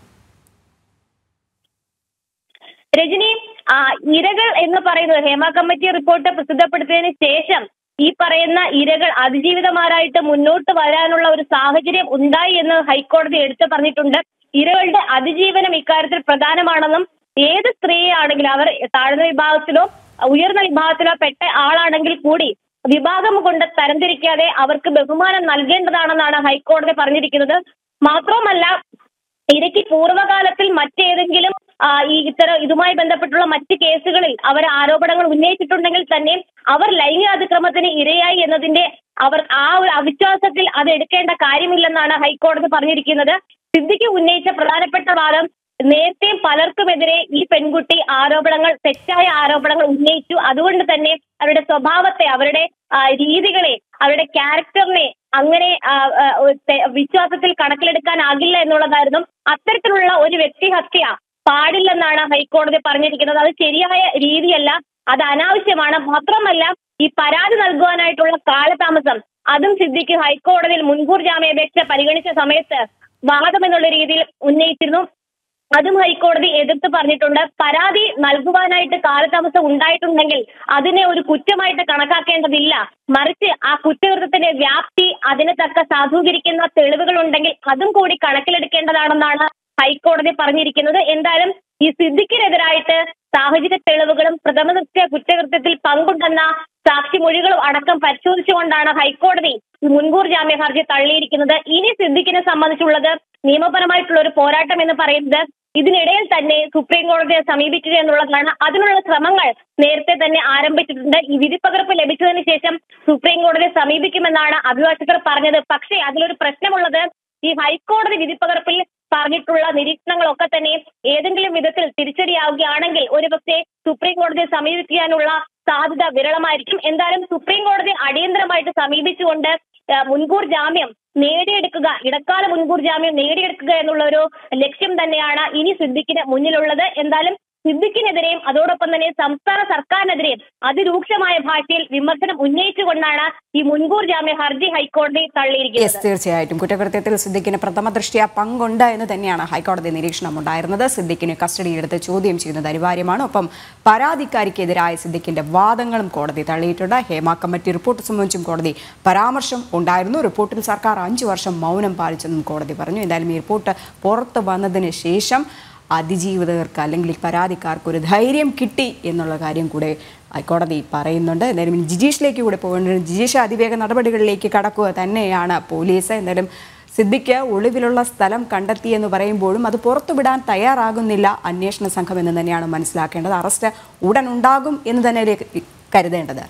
[SPEAKER 3] രജനി, ഇരകൾ എന്ന് പറയുന്നത് ഹേമ കമ്മിറ്റി റിപ്പോർട്ട് പ്രസിദ്ധപ്പെടുത്തിയതിന് ശേഷം ഈ പറയുന്ന ഇരകൾ അതിജീവിതമാരായിട്ട് മുന്നോട്ട് വരാനുള്ള ഒരു സാഹചര്യം ഉണ്ടായി എന്ന് ഹൈക്കോടതി എടുത്തു പറഞ്ഞിട്ടുണ്ട്. ഇരകളുടെ അതിജീവനം ഇക്കാര്യത്തിൽ പ്രധാനമാണെന്നും ഏത് സ്ത്രീയാണെങ്കിലും അവർ താഴ്ന്ന വിഭാഗത്തിലോ ഉയർന്ന വിഭാഗത്തിലോ പെട്ട ആളാണെങ്കിൽ കൂടി വിഭാഗം കൊണ്ട് തരംതിരിക്കാതെ അവർക്ക് ബഹുമാനം നൽകേണ്ടതാണെന്നാണ് ഹൈക്കോടതി പറഞ്ഞിരിക്കുന്നത്. മാത്രവുമല്ല ഇരയ്ക്ക് പൂർവ്വകാലത്തിൽ മറ്റേതെങ്കിലും ഇതുമായി ബന്ധപ്പെട്ടുള്ള മറ്റ് കേസുകളിൽ അവർ ആരോപണങ്ങൾ ഉന്നയിച്ചിട്ടുണ്ടെങ്കിൽ തന്നെ അവർ ലൈംഗിക അതിക്രമത്തിന് ഇരയായി എന്നതിന്റെ അവർ ആ ഒരു അവിശ്വാസത്തിൽ അത് എടുക്കേണ്ട കാര്യമില്ലെന്നാണ് ഹൈക്കോടതി പറഞ്ഞിരിക്കുന്നത്. സിദ്ദിഖ് ഉന്നയിച്ച പ്രധാനപ്പെട്ട വാദം നേരത്തെയും പലർക്കുമെതിരെ ഈ പെൺകുട്ടി തെറ്റായ ആരോപണങ്ങൾ ഉന്നയിച്ചു. അതുകൊണ്ട് തന്നെ അവരുടെ സ്വഭാവത്തെ, അവരുടെ രീതികളെ, അവരുടെ ക്യാരക്ടറിനെ അങ്ങനെ വിശ്വാസത്തിൽ കണക്കിലെടുക്കാനാകില്ല എന്നുള്ളതായിരുന്നു. അത്തരത്തിലുള്ള ഒരു വ്യക്തിഹത്യ പാടില്ലെന്നാണ് ഹൈക്കോടതി പറഞ്ഞിരിക്കുന്നത്. അത് ശരിയായ രീതിയല്ല, അത് അനാവശ്യമാണ്. മാത്രമല്ല ഈ പരാതി നൽകുവാനായിട്ടുള്ള കാലതാമസം അതും സിദ്ദിഖ് ഹൈക്കോടതിയിൽ മുൻകൂർ ജാമ്യാപേക്ഷ പരിഗണിച്ച സമയത്ത് വാദം എന്നുള്ള രീതിയിൽ ഉന്നയിച്ചിരുന്നു. അതും ഹൈക്കോടതി എതിർത്ത് പറഞ്ഞിട്ടുണ്ട്. പരാതി നൽകുവാനായിട്ട് കാലതാമസം ഉണ്ടായിട്ടുണ്ടെങ്കിൽ അതിനെ ഒരു കുറ്റമായിട്ട് കണക്കാക്കേണ്ടതില്ല, മറിച്ച് ആ കുറ്റകൃത്യത്തിന്റെ വ്യാപ്തി അതിന് തക്ക സാധൂകരിക്കുന്ന തെളിവുകൾ ഉണ്ടെങ്കിൽ അതും കൂടി കണക്കിലെടുക്കേണ്ടതാണെന്നാണ് ഹൈക്കോടതി പറഞ്ഞിരിക്കുന്നത്. എന്തായാലും ഈ സിദ്ദിഖിനെതിരായിട്ട് സാഹചര്യ തെളിവുകളും പ്രഥമദൃഷ്ട്യാ കുറ്റകൃത്യത്തിൽ പങ്കുണ്ടെന്ന സാക്ഷിമൊഴികളും അടക്കം പരിശോധിച്ചുകൊണ്ടാണ് ഹൈക്കോടതി മുൻകൂർ ജാമ്യ ഹർജി തള്ളിയിരിക്കുന്നത്. ഇനി സിദ്ദിഖിനെ സംബന്ധിച്ചുള്ളത് നിയമപരമായിട്ടുള്ള ഒരു പോരാട്ടം എന്ന് പറയുന്നത് ഇതിനിടയിൽ തന്നെ സുപ്രീം കോടതിയെ സമീപിക്കുക എന്നുള്ളതാണ്. അതിനുള്ള ശ്രമങ്ങൾ നേരത്തെ തന്നെ ആരംഭിച്ചിട്ടുണ്ട്. ഈ വിധിപ്പകർപ്പ് ലഭിച്ചതിന് ശേഷം സുപ്രീം കോടതിയെ സമീപിക്കുമെന്നാണ് അഭിഭാഷകർ പറഞ്ഞത്. പക്ഷേ അതിലൊരു പ്രശ്നമുള്ളത്, ഈ ഹൈക്കോടതി വിധിപ്പകർപ്പിൽ പറഞ്ഞിട്ടുള്ള നിരീക്ഷണങ്ങളൊക്കെ തന്നെ ഏതെങ്കിലും വിധത്തിൽ തിരിച്ചടിയാവുകയാണെങ്കിൽ ഒരുപക്ഷെ സുപ്രീം കോടതിയെ സമീപിക്കാനുള്ള സാധ്യത വിരളമായിരിക്കും. എന്തായാലും സുപ്രീം കോടതി അടിയന്തരമായിട്ട് സമീപിച്ചുകൊണ്ട് മുൻകൂർ ജാമ്യം നേടിയെടുക്കുക, ഇടക്കാല മുൻകൂർ ജാമ്യം നേടിയെടുക്കുക എന്നുള്ള ഒരു ലക്ഷ്യം തന്നെയാണ് ഇനി സിദ്ദിഖിന് മുന്നിലുള്ളത്. എന്തായാലും സിദ്ദിഖിനെതിരെയും അതോടൊപ്പം തന്നെ സംസ്ഥാന സർക്കാരിനെതിരെയും അതിരൂക്ഷമായ ഭാഷയിൽ വിമർശനം ഉന്നയിച്ചുകൊണ്ടാണ് ഈ മുൻകൂർ ജാമ്യ ഹർജി ഹൈക്കോടതി തള്ളിയിരിക്കുന്നത്.
[SPEAKER 1] തീർച്ചയായിട്ടും കുറ്റകൃത്യത്തിൽ സിദ്ദിഖിന് പ്രഥമ ദൃഷ്ട്യാ പങ്കുണ്ട് എന്ന് തന്നെയാണ് ഹൈക്കോടതി നിരീക്ഷണം ഉണ്ടായിരുന്നത്. സിദ്ദിഖിനെ കസ്റ്റഡിയിലെടുത്ത് ചോദ്യം ചെയ്യുന്നത് അനിവാര്യമാണ്. ഒപ്പം പരാതിക്കാരിക്കെതിരായ സിദ്ദിഖിന്റെ വാദങ്ങളും കോടതി തള്ളിയിട്ടുണ്ട്. ഹേമ കമ്മിറ്റി റിപ്പോർട്ട് സംബന്ധിച്ചും കോടതി പരാമർശം ഉണ്ടായിരുന്നു. റിപ്പോർട്ടിൽ സർക്കാർ 5 വർഷം മൗനം പാലിച്ചെന്നും കോടതി പറഞ്ഞു. എന്തായാലും ഈ റിപ്പോർട്ട് പുറത്തു വന്നതിന് ശേഷം അതിജീവിതർക്ക് അല്ലെങ്കിൽ പരാതിക്കാർക്ക് ഒരു ധൈര്യം കിട്ടി എന്നുള്ള കാര്യം കൂടെ ഹൈക്കോടതി പറയുന്നുണ്ട്. എന്തായാലും ജിജീഷിലേക്ക് കൂടെ പോകേണ്ടത്, ജിജീഷ് അതിവേഗ നടപടികളിലേക്ക് കടക്കുക തന്നെയാണ് പോലീസ്. എന്തായാലും സിദ്ദിഖ് ഒളിവിലുള്ള സ്ഥലം കണ്ടെത്തിയെന്ന് പറയുമ്പോഴും അത് പുറത്തുവിടാൻ തയ്യാറാകുന്നില്ല അന്വേഷണ സംഘം എന്ന് തന്നെയാണ് മനസ്സിലാക്കേണ്ടത്. അറസ്റ്റ് ഉടൻ ഉണ്ടാകും എന്ന് തന്നെ കരുതേണ്ടത്.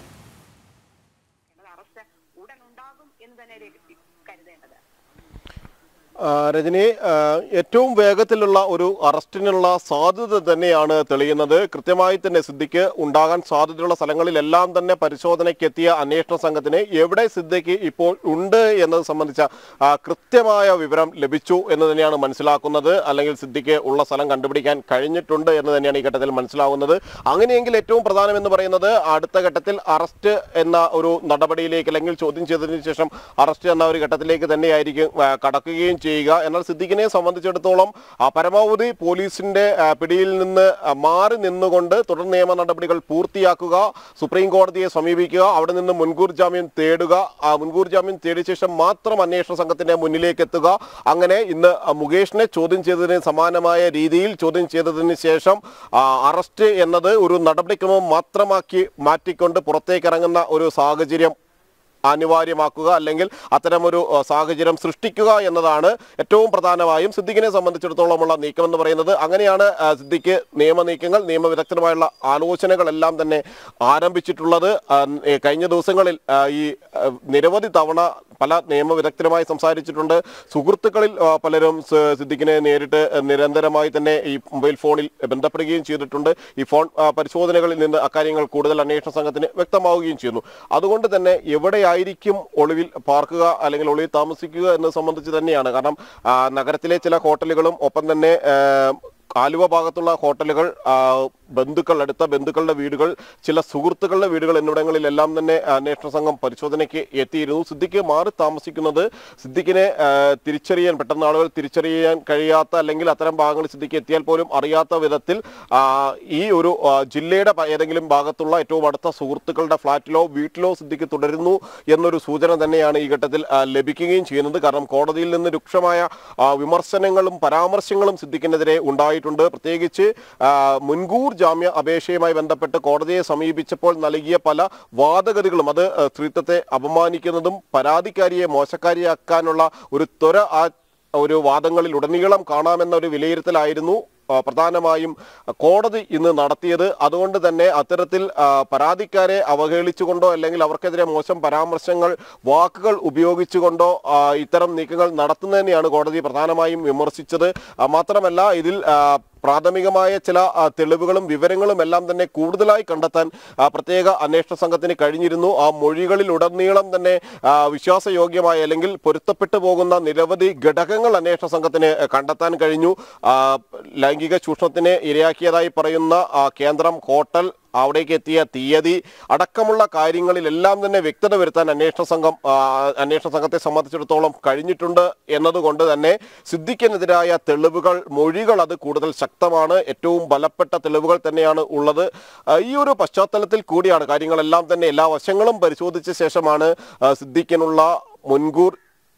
[SPEAKER 2] രജനി, ഏറ്റവും വേഗത്തിലുള്ള ഒരു അറസ്റ്റിനുള്ള സാധ്യത തന്നെയാണ് തെളിയുന്നത്. കൃത്യമായി തന്നെ സിദ്ദിഖ് ഉണ്ടാകാൻ സാധ്യതയുള്ള സ്ഥലങ്ങളിലെല്ലാം തന്നെ പരിശോധനയ്ക്ക് എത്തിയ അന്വേഷണ സംഘത്തിന് എവിടെ സിദ്ദിഖ് ഇപ്പോൾ ഉണ്ട് എന്നത് സംബന്ധിച്ച കൃത്യമായ വിവരം ലഭിച്ചു എന്ന് തന്നെയാണ് മനസ്സിലാക്കുന്നത്. അല്ലെങ്കിൽ സിദ്ദിഖ് ഉള്ള സ്ഥലം കണ്ടുപിടിക്കാൻ കഴിഞ്ഞിട്ടുണ്ട് എന്ന് തന്നെയാണ് ഈ ഘട്ടത്തിൽ മനസ്സിലാവുന്നത്. അങ്ങനെയെങ്കിൽ ഏറ്റവും പ്രധാനം എന്ന് പറയുന്നത് അടുത്ത ഘട്ടത്തിൽ അറസ്റ്റ് എന്ന ഒരു നടപടിയിലേക്ക് അല്ലെങ്കിൽ ചോദ്യം ചെയ്തതിനു ശേഷം അറസ്റ്റ് എന്ന ഒരു ഘട്ടത്തിലേക്ക് തന്നെയായിരിക്കും കടക്കുകയും ചെയ്യുക. എന്നാൽ സിദ്ദിഖിനെ സംബന്ധിച്ചിടത്തോളം പരമാവധി പോലീസിന്റെ പിടിയിൽ നിന്ന് മാറി നിന്നുകൊണ്ട് തുടർ നിയമ നടപടികൾ പൂർത്തിയാക്കുക, സുപ്രീം കോടതിയെ സമീപിക്കുക, അവിടെ നിന്ന് മുൻകൂർ ജാമ്യം തേടുക, മുൻകൂർ ജാമ്യം തേടിയ ശേഷം മാത്രം അന്വേഷണ സംഘത്തിന്റെ മുന്നിലേക്ക് എത്തുക. അങ്ങനെ ഇന്ന് മുകേഷിനെ ചോദ്യം ചെയ്തതിന് സമാനമായ രീതിയിൽ ചോദ്യം ചെയ്തതിന് ശേഷം അറസ്റ്റ് എന്നത് ഒരു നടപടിക്രമം മാത്രമാക്കി മാറ്റിക്കൊണ്ട് പുറത്തേക്ക് ഇറങ്ങുന്ന ഒരു സാഹചര്യം അനിവാര്യമാക്കുക, അല്ലെങ്കിൽ അത്തരമൊരു സാഹചര്യം സൃഷ്ടിക്കുക എന്നതാണ് ഏറ്റവും പ്രധാനമായും സിദ്ദിഖിനെ സംബന്ധിച്ചിടത്തോളമുള്ള നീക്കമെന്ന് പറയുന്നത്. അങ്ങനെയാണ് സിദ്ദിഖ് നിയമനീക്കങ്ങൾ, നിയമവിദഗ്ധരുമായുള്ള ആലോചനകളെല്ലാം തന്നെ ആരംഭിച്ചിട്ടുള്ളത്. കഴിഞ്ഞ ദിവസങ്ങളിൽ ഈ നിരവധി തവണ പല നിയമവിദഗ്ധരുമായി സംസാരിച്ചിട്ടുണ്ട്. സുഹൃത്തുക്കളിൽ പലരും സിദ്ദിഖിനെ നേരിട്ട് നിരന്തരമായി തന്നെ ഈ മൊബൈൽ ഫോണിൽ ബന്ധപ്പെടുകയും ചെയ്തിട്ടുണ്ട്. ഈ ഫോൺ പരിശോധനകളിൽ നിന്ന് അക്കാര്യങ്ങൾ കൂടുതൽ അന്വേഷണ സംഘത്തിന് വ്യക്തമാവുകയും ചെയ്യുന്നു. അതുകൊണ്ട് തന്നെ എവിടെയായിരിക്കും ഒളിവിൽ പാർക്കുക അല്ലെങ്കിൽ ഒളിവിൽ താമസിക്കുക എന്നത് സംബന്ധിച്ച് തന്നെയാണ്. കാരണം നഗരത്തിലെ ചില ഹോട്ടലുകളും ഒപ്പം തന്നെ ആലുവ ഭാഗത്തുള്ള ഹോട്ടലുകൾ, ബന്ധുക്കൾ, അടുത്ത ബന്ധുക്കളുടെ വീടുകൾ, ചില സുഹൃത്തുക്കളുടെ വീടുകൾ എന്നിവിടങ്ങളിലെല്ലാം തന്നെ അന്വേഷണ സംഘം പരിശോധനയ്ക്ക് എത്തിയിരുന്നു. സിദ്ദിഖ് മാറി താമസിക്കുന്നത് സിദ്ദിഖിനെ തിരിച്ചറിയാൻ, പെട്ടെന്ന് ആളുകൾ തിരിച്ചറിയാൻ കഴിയാത്ത അല്ലെങ്കിൽ അത്തരം ഭാഗങ്ങളിൽ സിദ്ദിഖ് എത്തിയാൽ പോലും അറിയാത്ത വിധത്തിൽ ഈ ഒരു ജില്ലയുടെ ഏതെങ്കിലും ഭാഗത്തുള്ള ഏറ്റവും അടുത്ത സുഹൃത്തുക്കളുടെ ഫ്ളാറ്റിലോ വീട്ടിലോ സിദ്ദിഖ് തുടരുന്നു എന്നൊരു സൂചന തന്നെയാണ് ഈ ഘട്ടത്തിൽ ലഭിക്കുകയും ചെയ്യുന്നത്. കാരണം കോടതിയിൽ നിന്ന് രൂക്ഷമായ വിമർശനങ്ങളും പരാമർശങ്ങളും സിദ്ദിഖിനെതിരെ ഉണ്ടായിട്ടുണ്ട്. പ്രത്യേകിച്ച് മുൻകൂർ ജാമ്യ അപേക്ഷയുമായി ബന്ധപ്പെട്ട് കോടതിയെ സമീപിച്ചപ്പോൾ നൽകിയ പല വാദഗതികളും അത് സ്ത്രീത്വത്തെ അപമാനിക്കുന്നതും പരാതിക്കാരിയെ മോശക്കാരിയാക്കാനുള്ള ഒരു ഒരു വാദങ്ങളിൽ ഉടനീളം കാണാമെന്ന ഒരു വിലയിരുത്തലായിരുന്നു പ്രധാനമായും കോടതി ഇന്ന് നടത്തിയത്. അതുകൊണ്ട് തന്നെ അത്തരത്തിൽ പരാതിക്കാരെ അവഹേളിച്ചുകൊണ്ടോ അല്ലെങ്കിൽ അവർക്കെതിരെ മോശം പരാമർശങ്ങൾ, വാക്കുകൾ ഉപയോഗിച്ചുകൊണ്ടോ ഇത്തരം നീക്കങ്ങൾ നടത്തുന്നതിനെയാണ് കോടതി പ്രധാനമായും വിമർശിച്ചത്. മാത്രമല്ല ഇതിൽ പ്രാഥമികമായ ചില തെളിവുകളും വിവരങ്ങളും എല്ലാം തന്നെ കൂടുതലായി കണ്ടെത്താൻ പ്രത്യേക അന്വേഷണ സംഘത്തിന് കഴിഞ്ഞിരുന്നു. ആ മൊഴികളിൽ ഉടനീളം തന്നെ വിശ്വാസയോഗ്യമായ അല്ലെങ്കിൽ പൊരുത്തപ്പെട്ടു പോകുന്ന നിരവധി ഘടകങ്ങൾ അന്വേഷണ സംഘത്തിന് കണ്ടെത്താൻ കഴിഞ്ഞു. ലൈംഗിക ചൂഷണത്തിന് ഇരയാക്കിയതായി പറയുന്ന കേന്ദ്രം, ഹോട്ടൽ, അവിടേക്ക് എത്തിയ തീയതി അടക്കമുള്ള കാര്യങ്ങളിലെല്ലാം തന്നെ വ്യക്തത വരുത്താൻ അന്വേഷണ സംഘത്തെ സംബന്ധിച്ചിടത്തോളം കഴിഞ്ഞിട്ടുണ്ട് എന്നതുകൊണ്ട് തന്നെ സിദ്ദിഖിനെതിരായ തെളിവുകൾ, മൊഴികൾ അത് കൂടുതൽ ശക്തമാണ്. ഏറ്റവും ബലപ്പെട്ട തെളിവുകൾ തന്നെയാണ് ഉള്ളത്. ഈ ഒരു പശ്ചാത്തലത്തിൽ കൂടിയാണ് കാര്യങ്ങളെല്ലാം തന്നെ എല്ലാ വശങ്ങളും പരിശോധിച്ച ശേഷമാണ് സിദ്ദിഖിനുള്ള മുൻകൂർ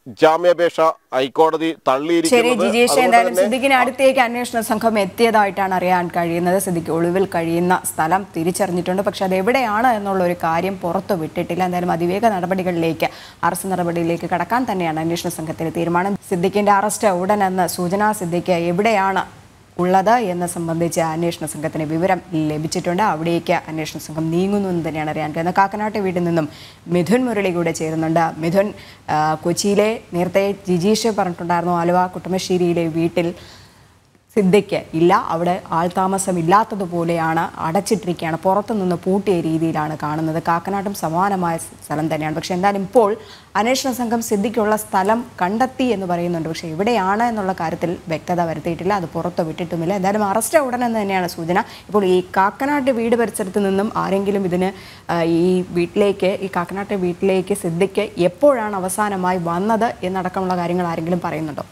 [SPEAKER 2] ജാമ്യാപേക്ഷ ഹൈക്കോടതി
[SPEAKER 1] ശരി
[SPEAKER 2] തള്ളിയിരിക്കുന്നത്.
[SPEAKER 1] ജിജീഷ്, എന്തായാലും സിദ്ദിഖിന് അടുത്തേക്ക് അന്വേഷണ സംഘം എത്തിയതായിട്ടാണ് അറിയാൻ കഴിയുന്നത്. സിദ്ദിഖ് ഒളിവിൽ കഴിയുന്ന സ്ഥലം തിരിച്ചറിഞ്ഞിട്ടുണ്ട്, പക്ഷെ അത് എവിടെയാണ് എന്നുള്ള ഒരു കാര്യം പുറത്തു വിട്ടിട്ടില്ല. എന്തായാലും അതിവേഗ നടപടികളിലേക്ക്, അറസ്റ്റ് നടപടിയിലേക്ക് കടക്കാൻ തന്നെയാണ് അന്വേഷണ സംഘത്തിന്റെ തീരുമാനം. സിദ്ദിഖിന്റെ അറസ്റ്റ് ഉടനെന്ന് സൂചന. സിദ്ദിഖ് എവിടെയാണ് ഉള്ളത് എന്ന് സംബന്ധിച്ച് അന്വേഷണ സംഘത്തിന് വിവരം ലഭിച്ചിട്ടുണ്ട്. അവിടേക്ക് അന്വേഷണ സംഘം നീങ്ങുന്നു എന്ന് തന്നെയാണ് അറിയാൻ കഴിയുന്നത്. കാക്കനാട്ട് വീട്ടിൽ നിന്നും മിഥുൻ മുരളി കൂടെ ചേരുന്നുണ്ട്. മിഥുൻ, കൊച്ചിയിലെ നേരത്തെ ജിജീഷ് പറഞ്ഞിട്ടുണ്ടായിരുന്നു ആലുവ കുട്ടമശ്ശേരിയിലെ വീട്ടിൽ സിദ്ദിഖ് ഇല്ല, അവിടെ ആൾതാമസം ഇല്ലാത്തതുപോലെയാണ്, അടച്ചിട്ടിരിക്കുകയാണ്, പുറത്തുനിന്ന് പൂട്ടിയ രീതിയിലാണ് കാണുന്നത്. കാക്കനാട്ടും സമാനമായ സ്ഥലം തന്നെയാണ്. പക്ഷേ എന്തായാലും ഇപ്പോൾ അന്വേഷണ സംഘം സിദ്ദിഖുള്ള സ്ഥലം കണ്ടെത്തി എന്ന് പറയുന്നുണ്ട്. പക്ഷേ എവിടെയാണ് എന്നുള്ള കാര്യത്തിൽ വ്യക്തത വരുത്തിയിട്ടില്ല, അത് പുറത്ത് വിട്ടിട്ടുമില്ല. എന്തായാലും അറസ്റ്റ് ഉടനെന്ന് തന്നെയാണ് സൂചന. ഇപ്പോൾ ഈ കാക്കനാട്ട് വീട് പരിസരത്ത് നിന്നും ആരെങ്കിലും ഇതിന് ഈ കാക്കനാട്ട് വീട്ടിലേക്ക് സിദ്ദിഖ് എപ്പോഴാണ് അവസാനമായി വന്നത് എന്നടക്കമുള്ള കാര്യങ്ങൾ ആരെങ്കിലും പറയുന്നുണ്ടോ?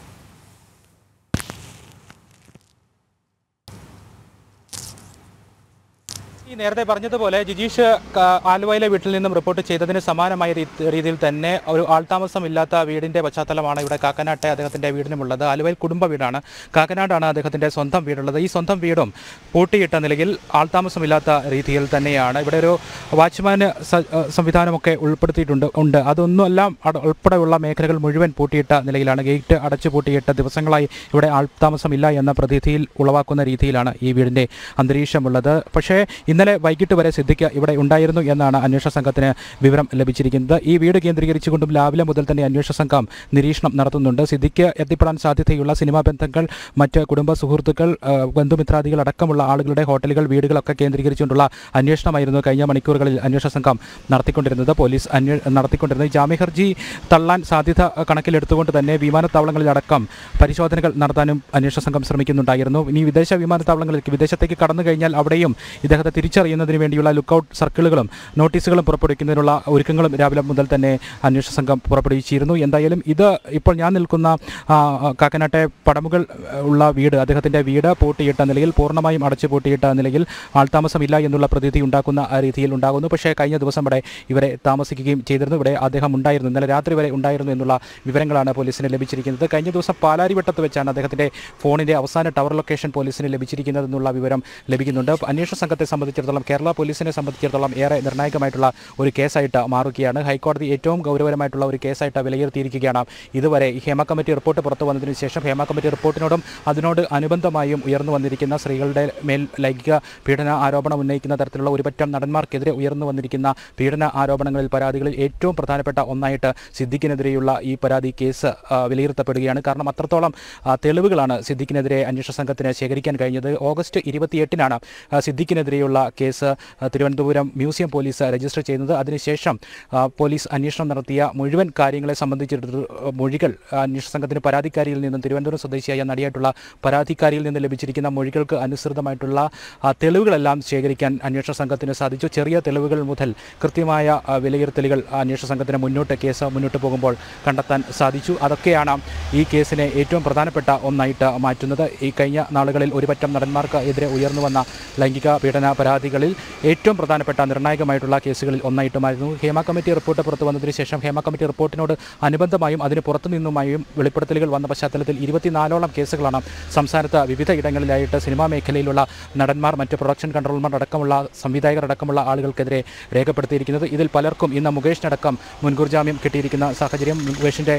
[SPEAKER 4] നേരത്തെ പറഞ്ഞതുപോലെ ജിജീഷ് ആലുവയിലെ വീട്ടിൽ നിന്നും റിപ്പോർട്ട് ചെയ്തതിന് സമാനമായ രീതിയിൽ തന്നെ ഒരു ആൾതാമസമില്ലാത്ത വീടിന്റെ പശ്ചാത്തലമാണ് ഇവിടെ കാക്കനാട്ടെ അദ്ദേഹത്തിന്റെ വീടിനുമുള്ളത്. ആലുവയിൽ കുടുംബ വീടാണ്, കാക്കനാടാണ് അദ്ദേഹത്തിന്റെ സ്വന്തം വീടുള്ളത്. ഈ സ്വന്തം വീടും പൂട്ടിയിട്ട നിലയിൽ ആൾതാമസമില്ലാത്ത രീതിയിൽ തന്നെയാണ്. ഇവിടെ ഒരു വാച്ച്മാൻ സംവിധാനമൊക്കെ ഉണ്ട്. അതൊന്നുമെല്ലാം ഉൾപ്പെടെയുള്ള മേഖലകൾ മുഴുവൻ പൂട്ടിയിട്ട നിലയിലാണ്. ഗേറ്റ് അടച്ചു പൂട്ടിയിട്ട ദിവസങ്ങളായി ഇവിടെ ആൾതാമസമില്ല എന്ന പ്രതീതിയിൽ ഉളവാക്കുന്ന രീതിയിലാണ് ഈ വീടിന്റെ അന്തരീക്ഷമുള്ളത്. പക്ഷേ ഇന്നലെ വൈകിട്ട് വരെ സിദ്ദിഖ് ഇവിടെ ഉണ്ടായിരുന്നു എന്നാണ് അന്വേഷണ സംഘത്തിന് വിവരം ലഭിച്ചിരിക്കുന്നത്. ഈ വീട് കേന്ദ്രീകരിച്ചുകൊണ്ടും രാവിലെ മുതൽ തന്നെ അന്വേഷണ സംഘം നിരീക്ഷണം നടത്തുന്നുണ്ട്. സിദ്ദിഖ് എത്തിപ്പെടാൻ സാധ്യതയുള്ള സിനിമാ ബന്ധങ്ങൾ, മറ്റ് കുടുംബ സുഹൃത്തുക്കൾ, ബന്ധുമിത്രാദികൾ അടക്കമുള്ള ആളുകളുടെ ഹോട്ടലുകൾ, വീടുകളൊക്കെ കേന്ദ്രീകരിച്ചുകൊണ്ടുള്ള അന്വേഷണമായിരുന്നു കഴിഞ്ഞ മണിക്കൂറുകളിൽ അന്വേഷണ സംഘം നടത്തിക്കൊണ്ടിരുന്നത്. പോലീസ് നടത്തിക്കൊണ്ടിരുന്നത് ജാമ്യഹർജി തള്ളാൻ സാധ്യത കണക്കിലെടുത്തുകൊണ്ട് തന്നെ വിമാനത്താവളങ്ങളിലടക്കം പരിശോധനകൾ നടത്താനും അന്വേഷണ സംഘം ശ്രമിക്കുന്നുണ്ടായിരുന്നു. ഇനി വിദേശ വിമാനത്താവളങ്ങളിലേക്ക് വിദേശത്തേക്ക് കടന്നു കഴിഞ്ഞാൽ അവിടെയും ഇദ്ദേഹത്തെ തിരിച്ചറിയുന്നതിന് വേണ്ടിയുള്ള ലുക്കൌട്ട് സർക്കിളുകളും നോട്ടീസുകളും പുറപ്പെടുവിക്കുന്നതിനുള്ള ഒരുക്കങ്ങളും രാവിലെ മുതൽ തന്നെ അന്വേഷണ സംഘം പുറപ്പെടുവിച്ചിരുന്നു. എന്തായാലും ഇത് ഇപ്പോൾ ഞാൻ നിൽക്കുന്ന കാക്കനാട്ടെ പടമുകൾ ഉള്ള വീട്, അദ്ദേഹത്തിൻ്റെ വീട് പൂട്ടിയിട്ട നിലയിൽ, പൂർണ്ണമായും അടച്ചു പൂട്ടിയിട്ട നിലയിൽ, ആൾതാമസമില്ല എന്നുള്ള പ്രതീതി ഉണ്ടാക്കുന്ന രീതിയിൽ ഉണ്ടാകുന്നു. പക്ഷേ കഴിഞ്ഞ ദിവസം ഇവിടെ ഇവരെ താമസിക്കുകയും ചെയ്തിരുന്നു. ഇവിടെ അദ്ദേഹം ഉണ്ടായിരുന്നു, ഇന്നലെ രാത്രി വരെ ഉണ്ടായിരുന്നു എന്നുള്ള വിവരങ്ങളാണ് പോലീസിന് ലഭിച്ചിരിക്കുന്നത്. കഴിഞ്ഞ ദിവസം പാലാരിവട്ടത്ത് വെച്ചാണ് അദ്ദേഹത്തിൻ്റെ ഫോണിൻ്റെ അവസാന ടവർ ലൊക്കേഷൻ പോലീസിന് ലഭിച്ചിരിക്കുന്നതെന്നുള്ള വിവരം ലഭിക്കുന്നുണ്ട്. അന്വേഷണ സംഘത്തെ സംബന്ധിച്ചിടത്തോളം, കേരള പോലീസിനെ സംബന്ധിച്ചിടത്തോളം ഏറെ നിർണായകമായിട്ടുള്ള ഒരു കേസായിട്ട് മാറുകയാണ്. ഹൈക്കോടതി ഏറ്റവും ഗൗരവമായിട്ടുള്ള ഒരു കേസായിട്ട് വിലയിരുത്തിയിരിക്കുകയാണ്. ഇതുവരെ ഈ ഹേമ കമ്മിറ്റി റിപ്പോർട്ട് പുറത്തു വന്നതിന് ശേഷം ഹേമ കമ്മിറ്റി റിപ്പോർട്ടിനോടും അതിനോട് അനുബന്ധമായും ഉയർന്നു വന്നിരിക്കുന്ന സ്ത്രീകളുടെ മേൽ ലൈംഗിക പീഡന ആരോപണം ഉന്നയിക്കുന്ന തരത്തിലുള്ള ഒരുപറ്റം നടന്മാർക്കെതിരെ ഉയർന്നു വന്നിരിക്കുന്ന പീഡന ആരോപണങ്ങളിൽ, പരാതികളിൽ ഏറ്റവും പ്രധാനപ്പെട്ട ഒന്നായിട്ട് സിദ്ദിഖിനെതിരെയുള്ള ഈ പരാതി കേസ് വിലയിരുത്തപ്പെടുകയാണ്. കാരണം അത്രത്തോളം തെളിവുകളാണ് സിദ്ദിഖിനെതിരെ അന്വേഷണ സംഘത്തിന് ശേഖരിക്കാൻ കഴിഞ്ഞത്. ഓഗസ്റ്റ് 28-നാണ് സിദ്ദിഖിനെതിരെയുള്ള case Thiruvananthapuram museum police register ചെയ്യുന്നത്. അതിനുശേഷം പോലീസ് അന്വേഷണം നടത്തിയ മുഴുവൻ കാര്യങ്ങളെ സംബന്ധിച്ചിട്ട് മൊഴികൾ അന്വേഷണ സംഘത്തിന് പരാതിക്കാരിയിൽ നിന്നും, തിരുവനന്തപുരം സ്വദേശിയായ നടിയായിട്ടുള്ള പരാതിക്കാരിയിൽ നിന്ന് ലഭിച്ചിരിക്കുന്ന മൊഴികൾക്ക് അനുസൃതമായിട്ടുള്ള തെളിവുകളെല്ലാം ശേഖരിക്കാൻ അന്വേഷണ സംഘത്തിന് സാധിച്ചു. ചെറിയ തെളിവുകൾ മുതൽ കൃത്യമായ വിലയിരുത്തലുകൾ അന്വേഷണ സംഘത്തിന് കേസ് മുന്നോട്ട് പോകുമ്പോൾ കണ്ടെത്താൻ സാധിച്ചു. അതൊക്കെയാണ് ഈ കേസിനെ ഏറ്റവും പ്രധാനപ്പെട്ട ഒന്നായിട്ട് മാറ്റുന്നത്. ഈ കഴിഞ്ഞ നാളുകളിൽ ഒരുപറ്റം നടന്മാർക്ക് എതിരെ ഉയർന്നു വന്ന ലൈംഗിക പീഡന പരാതികളിൽ ഏറ്റവും പ്രധാനപ്പെട്ട നിർണായകമായിട്ടുള്ള കേസുകളിൽ ഒന്നായിട്ടുമായിരുന്നു. ഹേമ കമ്മിറ്റി റിപ്പോർട്ട് പുറത്തു വന്നതിന് ശേഷം ഹേമ കമ്മിറ്റി റിപ്പോർട്ടിനോട് അനുബന്ധമായും അതിന് പുറത്തു നിന്നുമായും വെളിപ്പെടുത്തലുകൾ വന്ന പശ്ചാത്തലത്തിൽ 24ഓളം കേസുകളാണ് സംസ്ഥാനത്ത് വിവിധ ഇടങ്ങളിലായിട്ട് സിനിമാ മേഖലയിലുള്ള നടന്മാർ, മറ്റ് പ്രൊഡക്ഷൻ കൺട്രോളർമാർ അടക്കമുള്ള സംവിധായകർ അടക്കമുള്ള ആളുകൾക്കെതിരെ രേഖപ്പെടുത്തിയിരിക്കുന്നത്. ഇതിൽ പലർക്കും ഇന്ന് മുകേഷിനടക്കം മുൻകൂർ ജാമ്യം കിട്ടിയിരിക്കുന്ന സാഹചര്യം. മുകേഷിൻ്റെ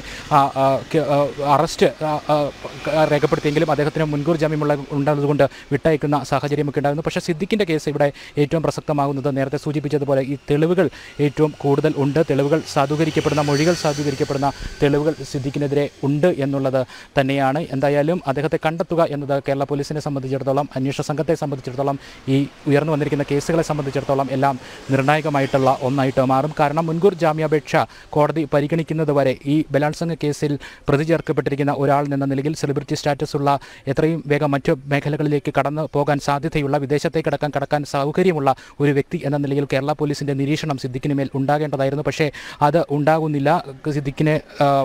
[SPEAKER 4] അറസ്റ്റ് രേഖപ്പെടുത്തിയെങ്കിലും അദ്ദേഹത്തിന് മുൻകൂർ ജാമ്യം ഉള്ളതുകൊണ്ട് വിട്ടയക്കുന്ന സാഹചര്യമൊക്കെ ഉണ്ടായിരുന്നു. പക്ഷേ സിദ്ദിഖിൻ്റെ കേസ് ഇവിടെ ഏറ്റവും പ്രസക്തമാകുന്നത് നേരത്തെ സൂചിപ്പിച്ചതുപോലെ ഈ തെളിവുകൾ ഏറ്റവും കൂടുതൽ ഉണ്ട്. തെളിവുകൾ സാധൂകരിക്കപ്പെടുന്ന, മൊഴികൾ സാധൂകരിക്കപ്പെടുന്ന തെളിവുകൾ സിദ്ദിഖിനെതിരെ ഉണ്ട് എന്നുള്ളത് തന്നെയാണ്. എന്തായാലും അദ്ദേഹത്തെ കണ്ടെത്തുക എന്നത് കേരള പോലീസിനെ സംബന്ധിച്ചിടത്തോളം, അന്വേഷണ സംഘത്തെ സംബന്ധിച്ചിടത്തോളം, ഈ ഉയർന്നു വന്നിരിക്കുന്ന കേസുകളെ സംബന്ധിച്ചിടത്തോളം എല്ലാം നിർണായകമായിട്ടുള്ള ഒന്നായിട്ട് മാറും. കാരണം മുൻകൂർ ജാമ്യാപേക്ഷ കോടതി പരിഗണിക്കുന്നത് വരെ ഈ ബലാത്സംഗ കേസിൽ പ്രതി ചേർക്കപ്പെട്ടിരിക്കുന്ന ഒരാൾ എന്ന നിലയിൽ സെലിബ്രിറ്റി സ്റ്റാറ്റസ് ഉള്ള, എത്രയും വേഗം മറ്റു മേഖലകളിലേക്ക് കടന്നു പോകാൻ സാധ്യതയുള്ള, വിദേശത്തേക്കടക്കം കടക്കാൻ സൗകര്യമുള്ള ഒരു വ്യക്തി എന്ന നിലയിൽ കേരള പോലീസിൻ്റെ നിരീക്ഷണം സിദ്ദിഖിന് മേൽ ഉണ്ടാകേണ്ടതായിരുന്നു. പക്ഷേ അത് ഉണ്ടാകുന്നില്ല. സിദ്ദിഖിന്